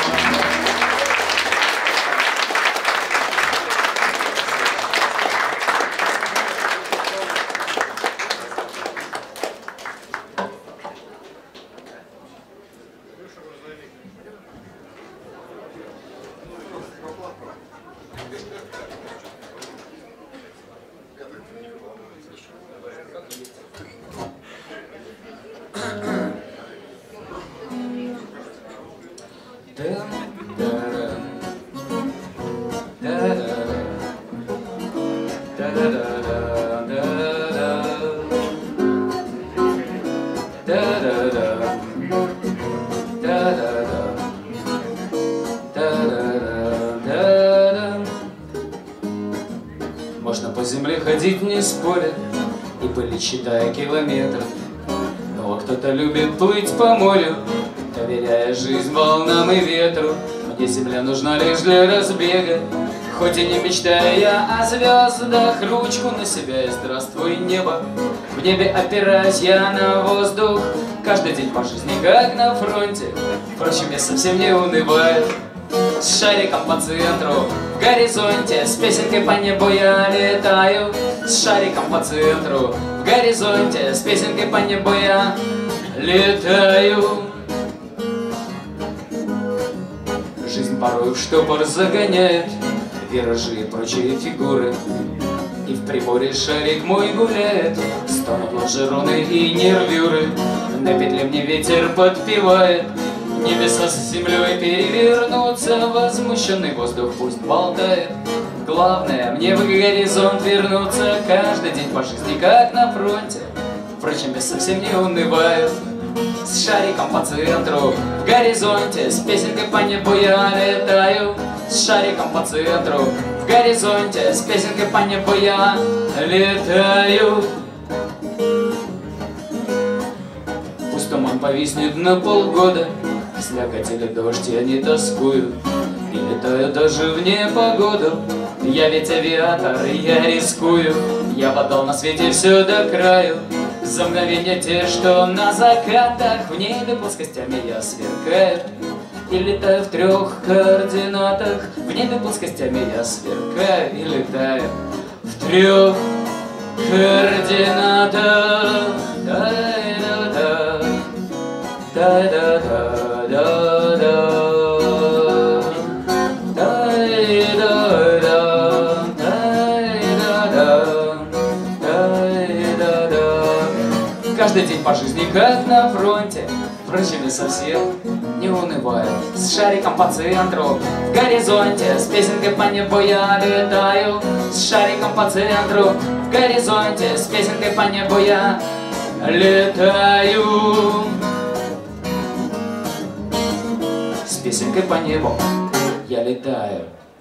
Можно по земле ходить, не споря, и пылить, считая километры. Но кто-то любит плыть по морю, доверяя жизнь волнам и ветру. Мне земля нужна лишь для разбега, хоть и не мечтая я о звездах. Ручку на себя и здравствуй, небо. В небе опираюсь я на воздух, каждый день по жизни, как на фронте. Впрочем, я совсем не унываю. С шариком по центру, в горизонте, с песенкой по небу я летаю. С шариком по центру, в горизонте, с песенкой по небу я летаю. Жизнь порой в штопор загоняет виражи и прочие фигуры, и в приборе шарик мой гуляет. Стонут лонжероны и нервюры, на петле мне ветер подпевает. Небеса с землей перевернутся, возмущенный воздух пусть болтает. Главное, мне в горизонт вернуться, каждый день по жизни, как на фронте. Впрочем, я совсем не унываю. С шариком по центру, в горизонте, с песенкой по небу я летаю. С шариком по центру, в горизонте, с песенкой по небу я летаю. Пусть туман повиснет на полгода, слякоть или дождь, я не тоскую и летаю даже в непогоду. Я ведь авиатор, и я рискую, я подал на свете все до краю. За мгновенье те, что на закатах, в небе плоскостями я сверкаю. И летаю в трех координатах, в небе плоскостями я сверкаю. И летаю в трех координатах. Да-да-да, да-да-да-да-да. Каждый день по жизни, как на фронте. Впрочем, я совсем не унываю. С шариком по центру, в горизонте, с песенкой по небу я летаю. С шариком по центру, в горизонте, с песенкой по небу я летаю. С песенкой по небу я летаю.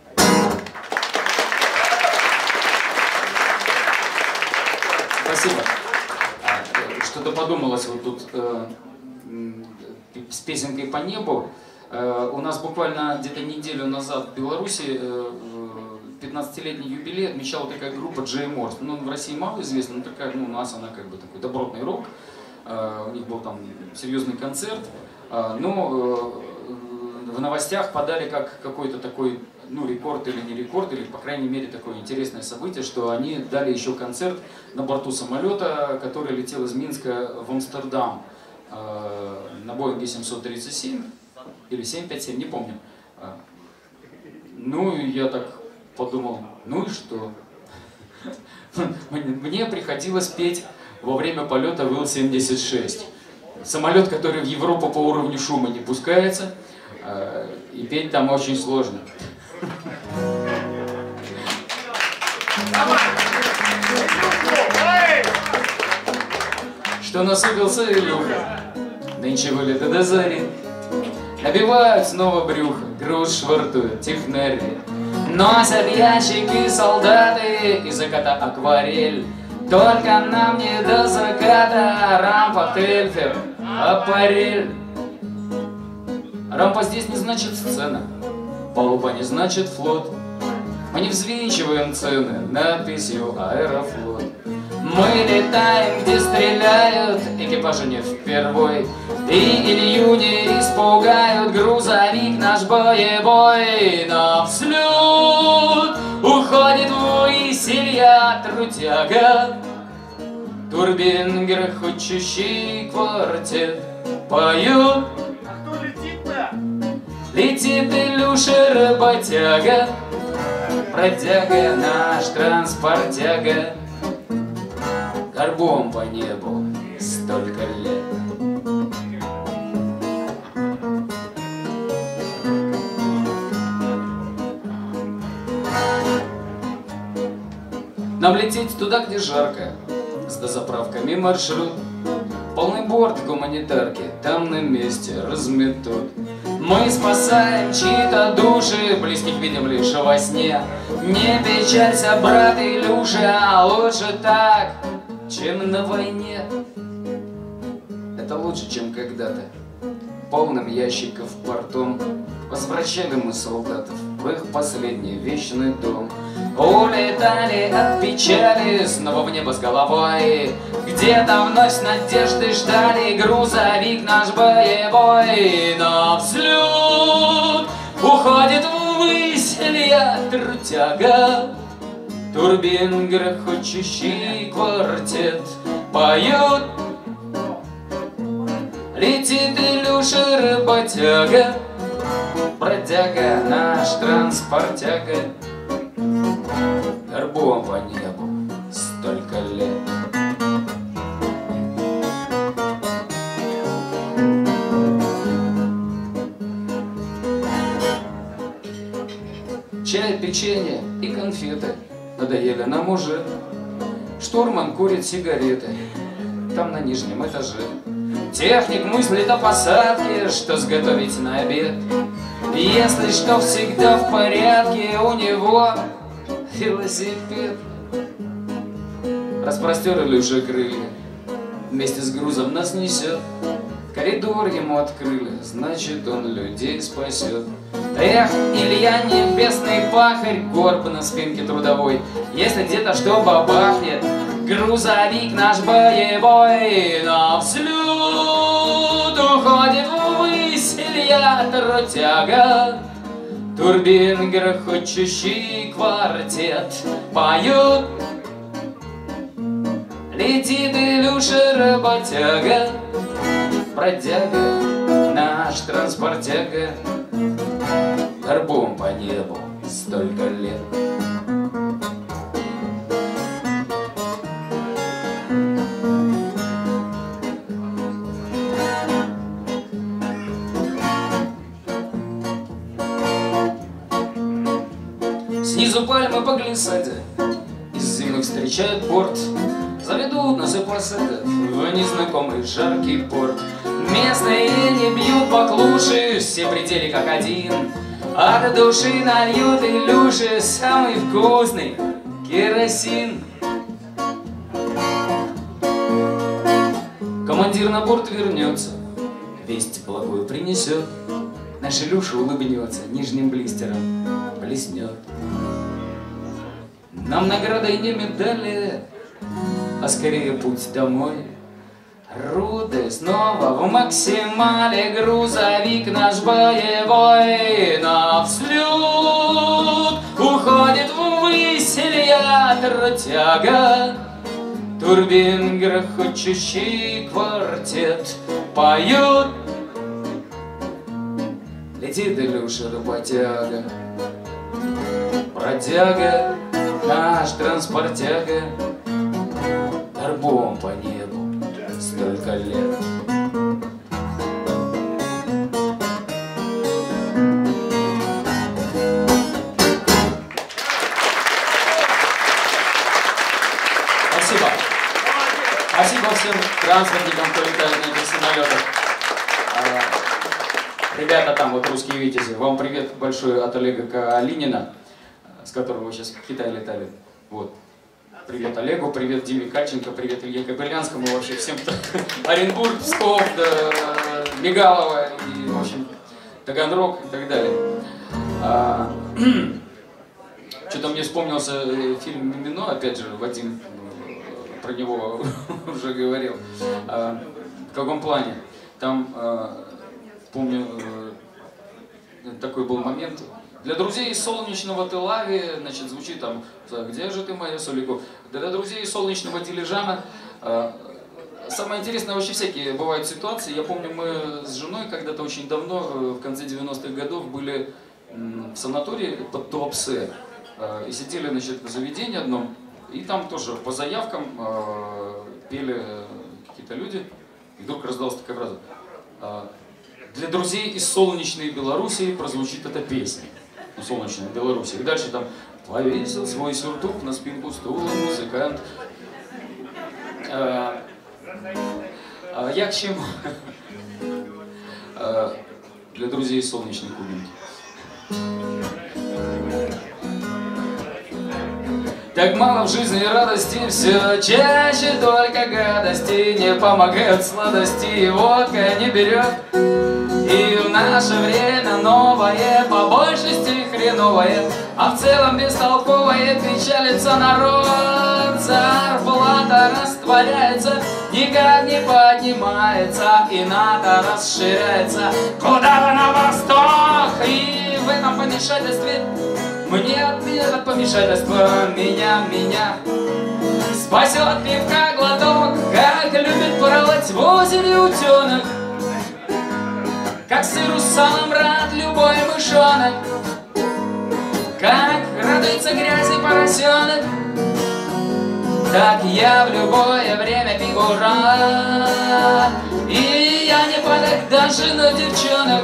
Спасибо. Что-то подумалось вот тут э, с песенкой по небу. Э, у нас буквально где-то неделю назад в Беларуси э, пятнадцатилетний юбилей отмечала такая группа Джей Морс. Ну, в России мало известна, но такая, ну, у нас она как бы такой добротный рок. Э, у них был там серьезный концерт. Э, но э, в новостях подали как какой-то такой, ну, рекорд или не рекорд, или, по крайней мере, такое интересное событие, что они дали еще концерт на борту самолета, который летел из Минска в Амстердам э, на Боинге семьсот тридцать семь или семь пять семь, не помню. Ну, и я так подумал, ну и что? Мне приходилось петь во время полета в Ил семьдесят шесть. Самолет, который в Европу по уровню шума не пускается, э, и петь там очень сложно. Что насупился Илюха, нынче вылеты до зари, набивают снова брюхо, груз швартуют технари. Носят ящики солдаты, из заката акварель, Только нам не до заката. Рампа, Тельфер, аппарель. Рампа здесь не значит сцена, палуба не значит флот. Мы не взвинчиваем цены надписью «Аэрофлот». Мы летаем, где стреляют, экипажи не впервой. И Илью не испугают, грузовик наш боевой. На взлет уходит ввысь Илья Трутяга. Турбин грохочущий квартет поют. А кто летит-то? Летит Илюша работяга, бродяга наш транспортяга. Горбом по небу столько лет. Нам лететь туда, где жарко, с дозаправками маршрут. Полный борт гуманитарки там на месте разметут. Мы спасаем чьи-то души, близких видим лишь во сне. Не печалься, брат Илюша, лучше так, чем на войне. Это лучше, чем когда-то полным ящиков портом возвращали мы солдатов в их последний вечный дом. Улетали от печали снова в небо с головой. Где-то вновь с надеждой ждали грузовик наш боевой. На взлет уходит ввысь Илья Трутяга. Турбин грохочущий квартет поют. Летит Илюша работяга, бродяга наш транспортяга. Горбом по небу столько лет. Чай, печенье и конфеты надоели нам уже. Штурман курит сигареты там на нижнем этаже. Техник мыслит о посадке, что сготовить на обед. Если что, всегда в порядке у него велосипед. Распростерли уже крылья, вместе с грузом нас несет. Коридор ему открыли, значит он людей спасет. Эх, Илья небесный пахарь, горб на спинке трудовой. Если где-то что бабахнет, грузовик наш боевой. На взлет уходит ввысь Илья Трутяга. Турбин грохочущий квартет поют. Летит Илюша работяга, бродяга наш транспортяга. Горбом по небу столько лет. Снизу пальмы по глиссаде, из зимы встречают порт. Заведут нас и посадят в незнакомый жаркий порт. Местные не бьют баклуши, все пределы как один. От души нальют Илюши самый вкусный керосин. Командир на борт вернется, весть благую принесет. Наш Илюша улыбнется, нижним блистером блеснет. Нам наградой не медали, а скорее путь домой. Руды снова в максимале, грузовик наш боевой. На взлет уходит ввысь Илья Трутяга. Турбин грохочущий квартет поют. Летит Илюша работяга, бродяга наш транспортяга. Горбом по небу столько лет. Спасибо. Спасибо всем транспортникам, кто летает на этих самолетах. Ребята там, вот русские витязи, вам привет большой от Олега Калинина, с которым вы сейчас в Китай летали. Вот. Привет Олегу, привет Диме Кальченко, привет Илье Кобылянскому, вообще всем, кто Оренбург, Псков, да, Мигалова и, в общем, Таганрог и так далее. А, что-то мне вспомнился фильм «Мимино», опять же, Вадим про него уже говорил. А, в каком плане? Там, а, помню, такой был момент. Для друзей из солнечного Тель-Авива, значит, звучит там «Где же ты, моя Солико?» Для друзей из солнечного Дилижана. Самое интересное, вообще всякие бывают ситуации. Я помню, мы с женой когда-то очень давно, в конце девяностых годов, были в санатории под Туапсе. И сидели, значит, в заведении одном. И там тоже по заявкам пели какие-то люди. И вдруг раздалась такая фраза: «Для друзей из солнечной Белоруссии прозвучит эта песня». Ну, солнечная Белоруссия. И дальше там повесил свой сюртук на спинку стула музыкант. А, а я к чему? А, для друзей из солнечной Кубинки. Так мало в жизни радости, все чаще только гадости. Не помогают сладости, водка не берет. И в наше время новое, по большести хреновое, а в целом бестолковое, печалится народ. Зарплата растворяется, никак не поднимается, и НАТО расширяется куда-то на восток. И в этом помешательстве мне от помешательства меня, меня спасет пивка глоток, как любит поролать в озере утенок. Как сыру с салом рад любой мышонок, как радуется грязи поросенок, так я в любое время пиву рад. И я не падок даже на девчонок,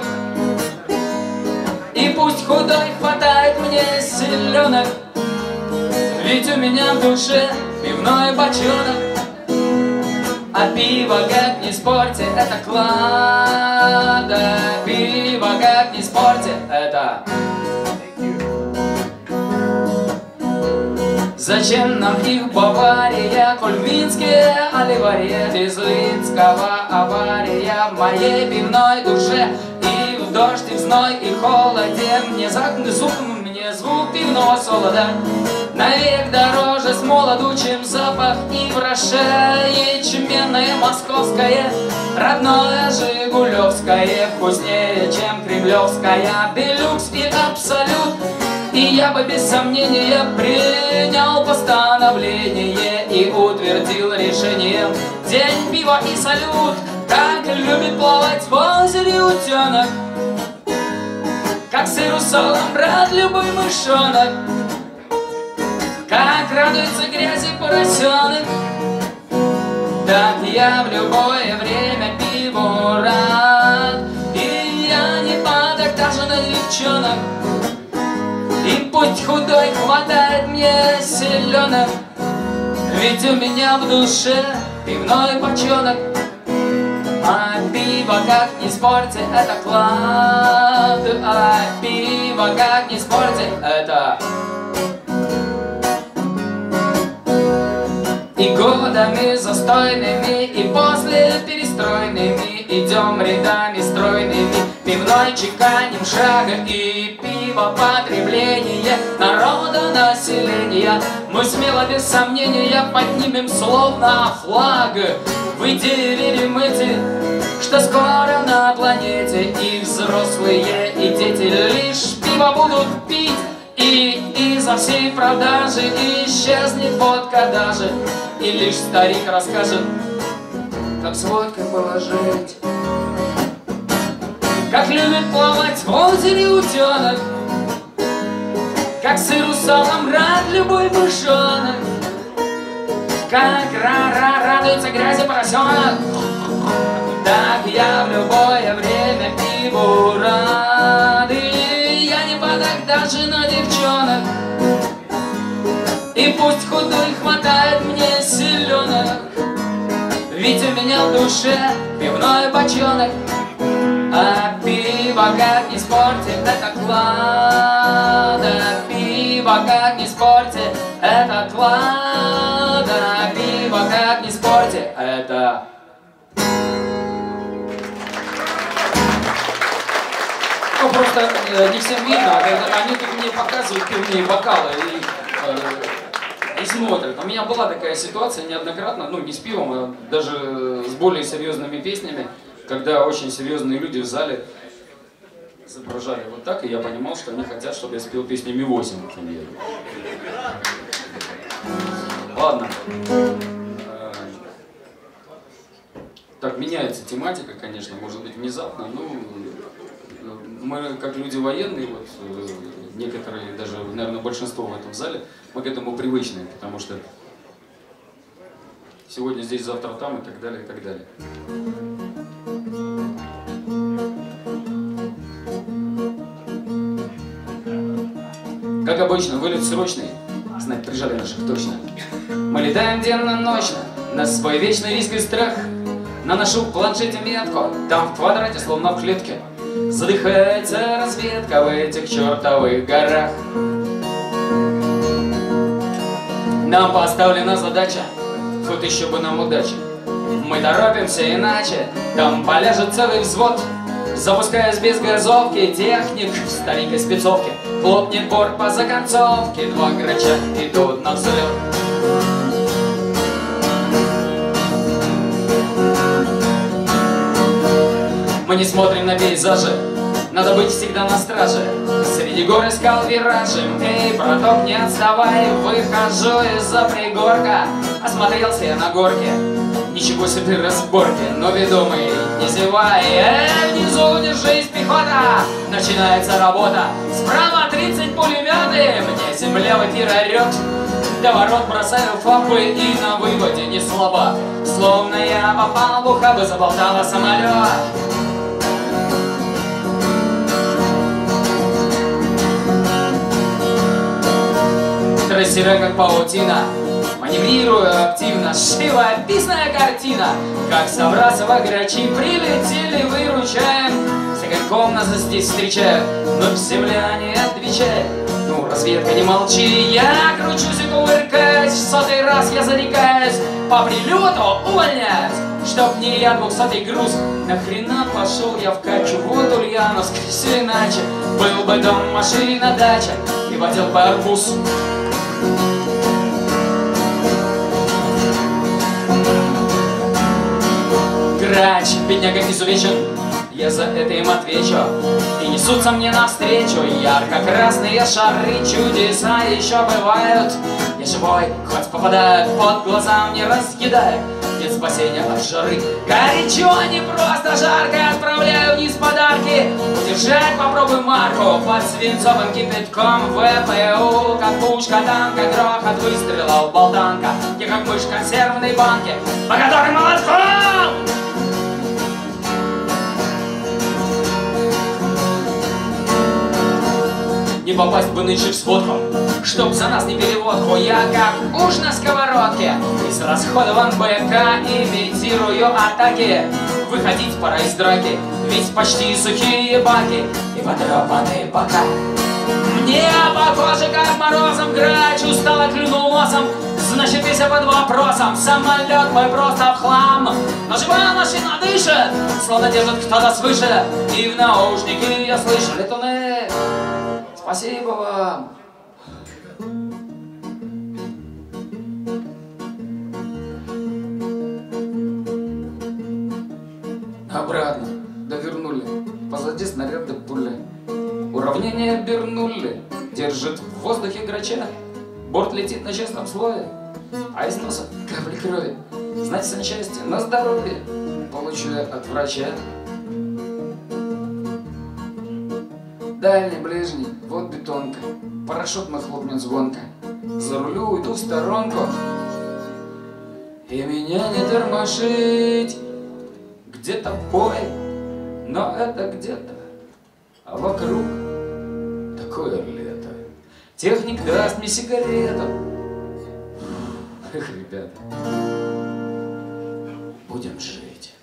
и пусть худой хватает мне селенок, ведь у меня в душе пивной бочонок. А пиво, как не спорьте, это клада. Пиво, как не спорьте, это... Зачем нам их Бавария, коль в Минске оливария, без Линского авария в моей пивной душе. И в дождь, и в зной, и холоде мне звук, мне звук пивного солода навек дороже с молоду, чем запах и в роше. Ячменное московское, родное жигулевское, вкуснее, чем кремлевская, делюкс и абсолют. И я бы без сомнения принял постановление и утвердил решение. День пива и салют, как любит плавать в озере утенок, как сыру с салом брат любой мышонок, как радуется грязи поросенок, так я в любое время пиву рад. И я не падок даже на девчонок, и пусть худой хватает мне селенок, ведь у меня в душе пивной бочонок. А пиво, как не спорьте, это клад. А пиво, как не спорьте, это... И годами застойными, и после перестройными идем рядами стройными, пивной чеканим шага, и пиво потребление народа населения мы смело без сомнения поднимем словно флаг. В идее верим эти, что скоро на планете и взрослые, и дети лишь пиво будут пить, и из-за всей продажи исчезнет водка даже, и лишь старик расскажет, как с водкой положить. Как любит плавать в озере утенок, как сыру с салом рад любой мышонок, как ра-ра радуется грязи поросенок, так я в любое время пиву рад. И я не падок даже на девчонок, и пусть худой хватает мне селенок, ведь у меня в душе пивной бочонок. А пиво, как не спорьте, это клад. А пиво, как не спорьте, это клад. это... Ну, просто э, не всем видно, они тут мне показывают пивные бокалы и, э, и смотрят. У меня была такая ситуация неоднократно, ну не с пивом, а даже с более серьезными песнями, когда очень серьезные люди в зале изображали вот так, и я понимал, что они хотят, чтобы я спел песню Ми восемь, например. Ладно. Так, меняется тематика, конечно, может быть внезапно, но мы, как люди военные, вот, некоторые, даже, наверное, большинство в этом зале, мы к этому привычны, потому что сегодня здесь, завтра там и так далее, и так далее. Как обычно, вылет срочный, знать прижали наших точно. Мы летаем денно-ночно, на свой вечный риск и страх. Наношу в планшете метку, там в квадрате, словно в клетке. Задыхается разведка в этих чертовых горах. Нам поставлена задача, вот еще бы нам удачи. Мы торопимся иначе, там поляжет целый взвод. Запускаясь без газовки, техник в старенькой спецовке. Хлопнет борт по законцовке, два грача идут на взлет. Мы не смотрим на пейзажи, надо быть всегда на страже. Среди гор искал виражи, эй, браток, не отставай. Выхожу из-за пригорка, осмотрелся я на горке. Ничего себе разборки, но ведомый, не зевай. Эй, внизу держись, пехота, начинается работа. Справа тридцать пулеметы, мне земля в эфир орет. До ворот бросаю фапы и на выводе не слабо. Словно я попал в ухаб и заболтала самолет. Трассера как паутина, маневрирую активно. Живописная картина, как Саврасова грачи прилетели, выручаем. С огоньком нас здесь встречают, но земляне отвечают. Ну, разведка, не молчи, я кручусь и кувыркаюсь. В сотый раз я зарекаюсь по прилету увольняюсь. Чтоб не я двухсотый груз, нахрена пошел я в Качу, вот Ульяновск, все иначе. Был бы дом, машина, дача и водил бы арбуз. Грач, бедняга изувечен, я за это им отвечу. И несутся мне навстречу ярко-красные шары. Чудеса еще бывают, я живой, хоть попадают под глаза, мне разъедают. Нет спасения от жары. Горячо, не просто жарко, отправляю вниз подарки. Удержать попробуй марку под свинцовым кипятком. ВПУ, как пушка танка, грохот выстрелов болтанка. Я как мышь в консервной банке, по которой молотком. Не попасть бы нынче в сводку, чтоб за нас не переводку. Я как уж на сковородке, израсходован БК, имитирую атаки. Выходить пора из драки, ведь почти сухие баки и потрепанные бока. Мне похоже, как морозом грач, устало клюнул носом. Значит, весь под вопросом, самолет мой просто в хлам. Но живая машина дышит, словно держит кто-то свыше. И в наушники я слышу: летуны, спасибо вам. Обратно довернули, позади снаряды пули. Уравнение обернули, держит в воздухе грача. Борт летит на честном слое, а из носа капли крови. Знать на счастье, на здоровье получу я от врача. Дальний, ближний, вот бетонка, парашют мой хлопнет звонко. За рулю уйду в сторонку, и меня не тормошить. Где-то бой, но это где-то, а вокруг такое лето. Техник даст мне сигарету. Эх, ребята, будем жить.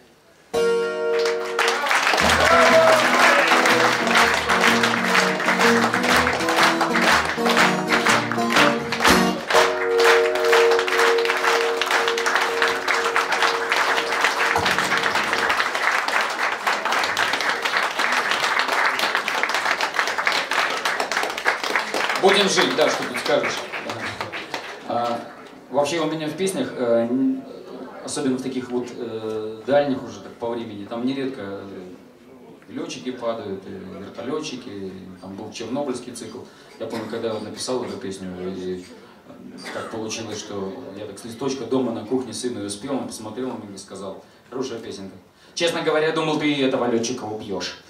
Будем жить, да, что тут скажешь. А, вообще у меня в песнях, особенно в таких вот дальних уже так, по времени, там нередко летчики падают, и вертолетчики, там был чернобыльский цикл. Я помню, когда я написал эту песню, и так получилось, что я так с листочка дома на кухне сыну ее спел, он посмотрел на меня и сказал: хорошая песенка. Честно говоря, думал, ты этого летчика убьешь.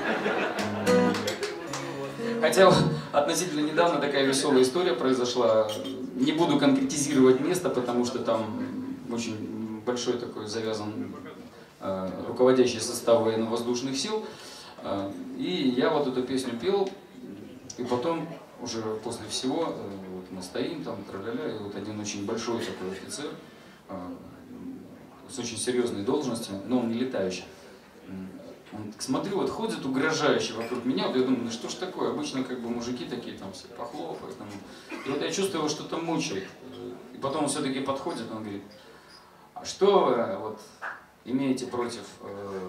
Хотя относительно недавно такая веселая история произошла. Не буду конкретизировать место, потому что там очень большой такой завязан э, руководящий состав военно-воздушных сил. Э, и я вот эту песню пел, и потом уже после всего э, вот мы стоим там, тра-ля-ля, и вот один очень большой такой офицер, э, с очень серьезной должностью, но он не летающий. Он, смотрю, вот ходит угрожающе вокруг меня, вот я думаю, ну что ж такое, обычно как бы мужики такие там все похлопают, там. И вот я чувствую, его что-то мучает. И потом он все-таки подходит, он говорит: а что вы вот имеете против э,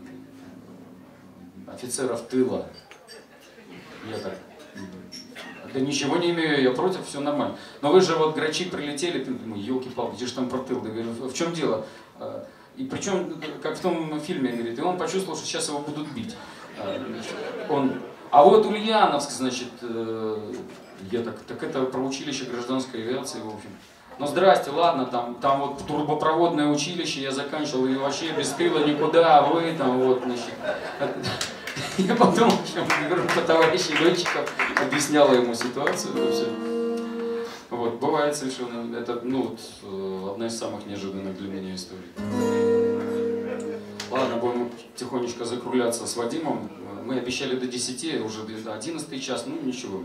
офицеров тыла? Я так: да ничего не имею я против, все нормально. Но вы же вот грачи прилетели, ты думаешь, елки-палки, где же там про тыл? Я говорю, в чем дело? И причем, как в том фильме, говорит, и он почувствовал, что сейчас его будут бить. Он, а вот Ульяновск, значит, я так, так это про училище гражданской авиации, в общем. Ну здрасте, ладно, там, там вот турбопроводное училище я заканчивал, и вообще без тыла никуда, а вы там вот, значит. Я потом, в общем, группа товарищей летчиков объясняла ему ситуацию, это все. Вот, бывает совершенно, это, ну, вот, одна из самых неожиданных для меня историй. Ладно, будем тихонечко закругляться с Вадимом. Мы обещали до десяти, уже до одиннадцатый час, ну ничего.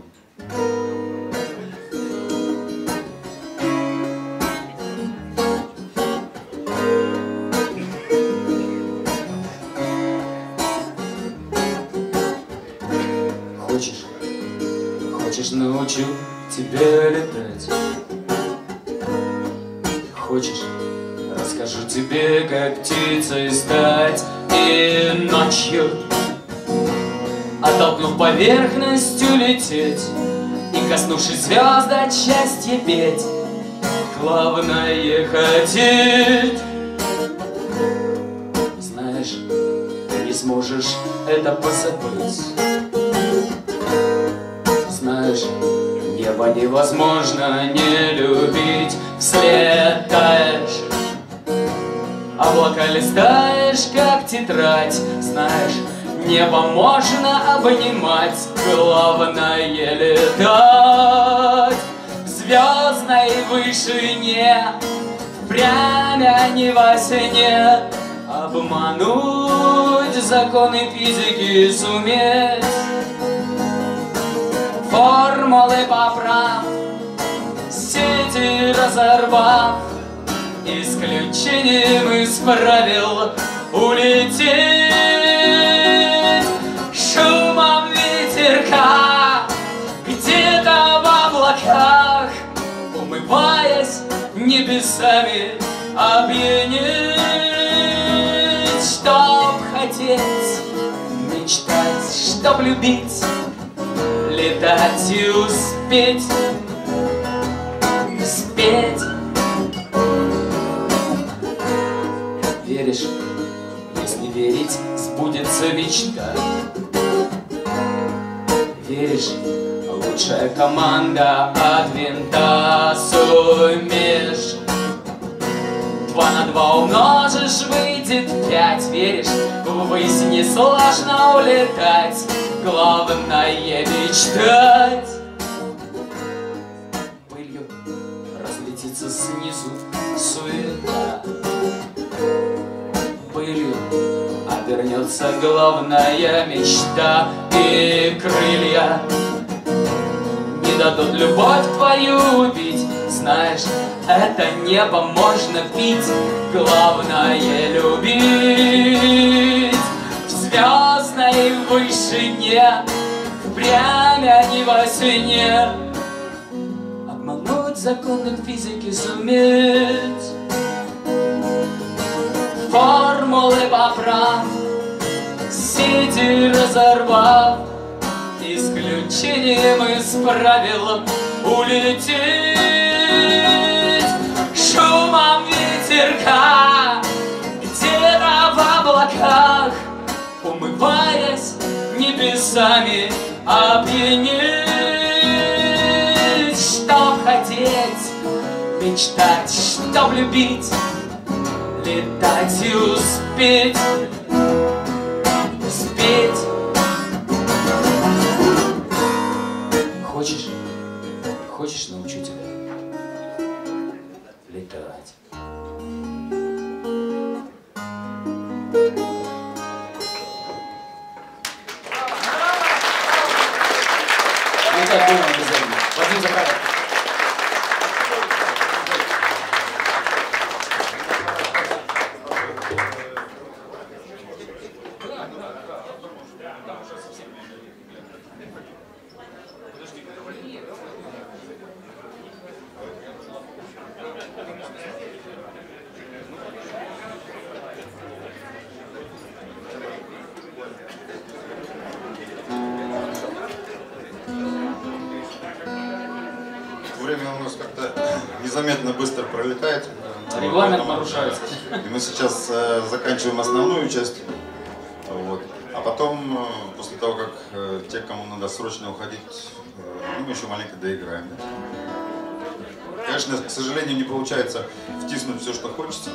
Хочешь, хочешь, научу тебя летать. Хочешь, расскажу тебе, как птицей стать. И ночью, оттолкнув поверхностью, лететь. И коснувшись звезд, от счастья петь. Главное хотеть. Знаешь, ты не сможешь это позабыть. Знаешь, небо невозможно не любить. Взлетаешь, облака листаешь, как тетрадь. Знаешь, небо можно обнимать. Главное летать в звездной вышине, прямо не во сне. Обмануть законы физики суметь. Формулы поправ, сети разорвав, исключением из правил улететь. Шумом ветерка где-то в облаках, умываясь небесами, опьянеть. Чтоб хотеть, мечтать, чтоб любить, летать и успеть спеть. Веришь, если верить, сбудется мечта. Веришь, лучшая команда от винта. Сумеешь, два на два умножишь, выйдет пять. Веришь, ввысь несложно улетать. Главное мечтать. Пылью разлетится снизу суета. Пылью обернется главная мечта. И крылья не дадут любовь твою убить. Знаешь, это небо можно пить. Главное любить. В звездной вышине, прямо не во сне. Обмануть законы физики суметь. Формулы поправ, сети разорвав, исключением течением из правил улететь, шумом ветерка где-то в облаках, умываясь небесами, опьянеть, чтоб хотеть, мечтать, чтоб любить, летать и успеть, успеть. Хочешь, хочешь, научу тебя летать. Летать будем обязательно. Вадим Захаров. Время у нас как-то незаметно быстро пролетает. Регламент нарушается. И мы сейчас э, заканчиваем основную часть. Вот. А потом, э, после того, как э, те, кому надо срочно уходить, э, мы еще маленько доиграем. Конечно, к сожалению, не получается втиснуть все, что хочется.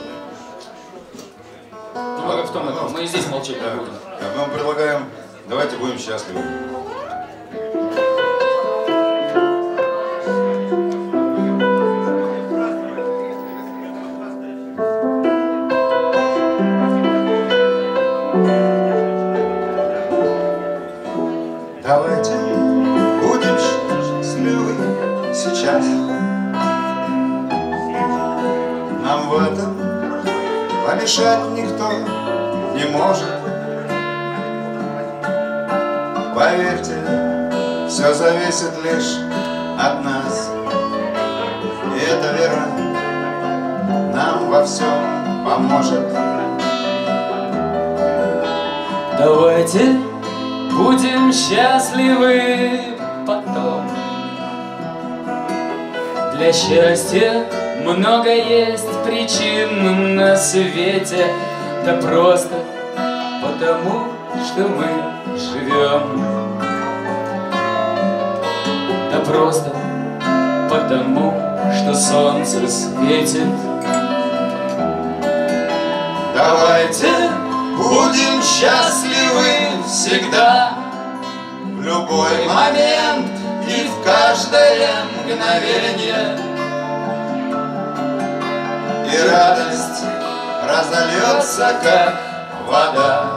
Немного в том, это. Мы и здесь молчать не будем. Мы вам предлагаем, давайте будем счастливы. Давайте будем счастливы сейчас. Нам в этом помешать никто не может. Поверьте, все зависит лишь от нас. И эта вера нам во всем поможет. Давайте будем счастливы потом. Для счастья много есть причин на свете, да просто потому, что мы живем. Да просто потому, что солнце светит. Давайте будем счастливы всегда, в любой момент и в каждое мгновение. И радость разольется, как вода,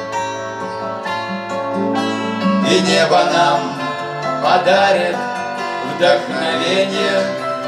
и небо нам подарит вдохновение.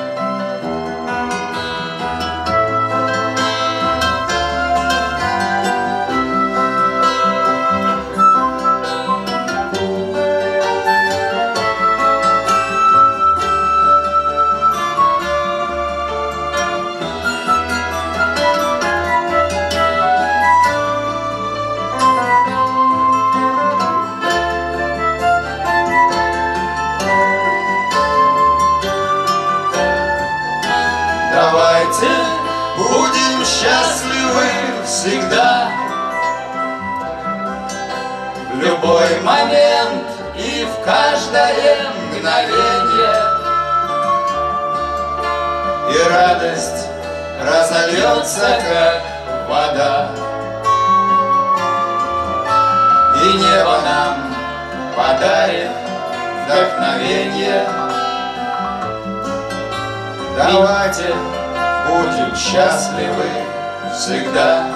Давайте будем счастливы всегда, в любой момент и в каждое мгновение. И радость разольется, как вода, и небо нам подарит вдохновение. Давайте будем счастливы всегда.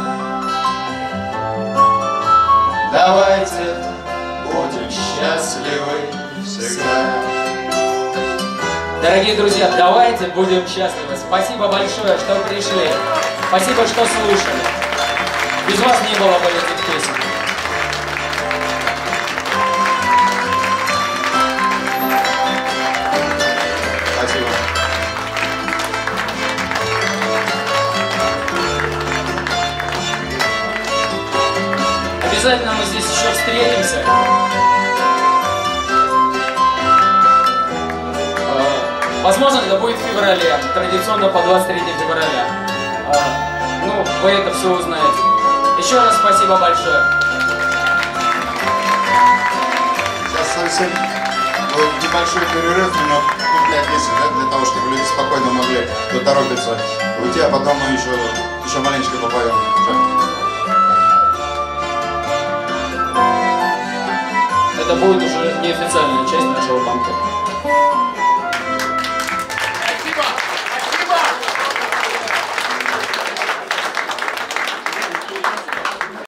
Давайте будем счастливы всегда. Дорогие друзья, давайте будем счастливы. Спасибо большое, что пришли. Спасибо, что слушали. Без вас не было бы этих песен. Спасибо. Обязательно мы здесь еще встретимся. Возможно, это будет в феврале, традиционно по двадцать третье февраля. А, ну, вы это все узнаете. Еще раз спасибо большое. Сейчас совсем будет небольшой перерыв, минут пять-десять, да, для того, чтобы люди спокойно могли, кто торопится, уйти, а потом мы еще, еще маленечко попоем. Это будет уже неофициальная часть нашего банкета.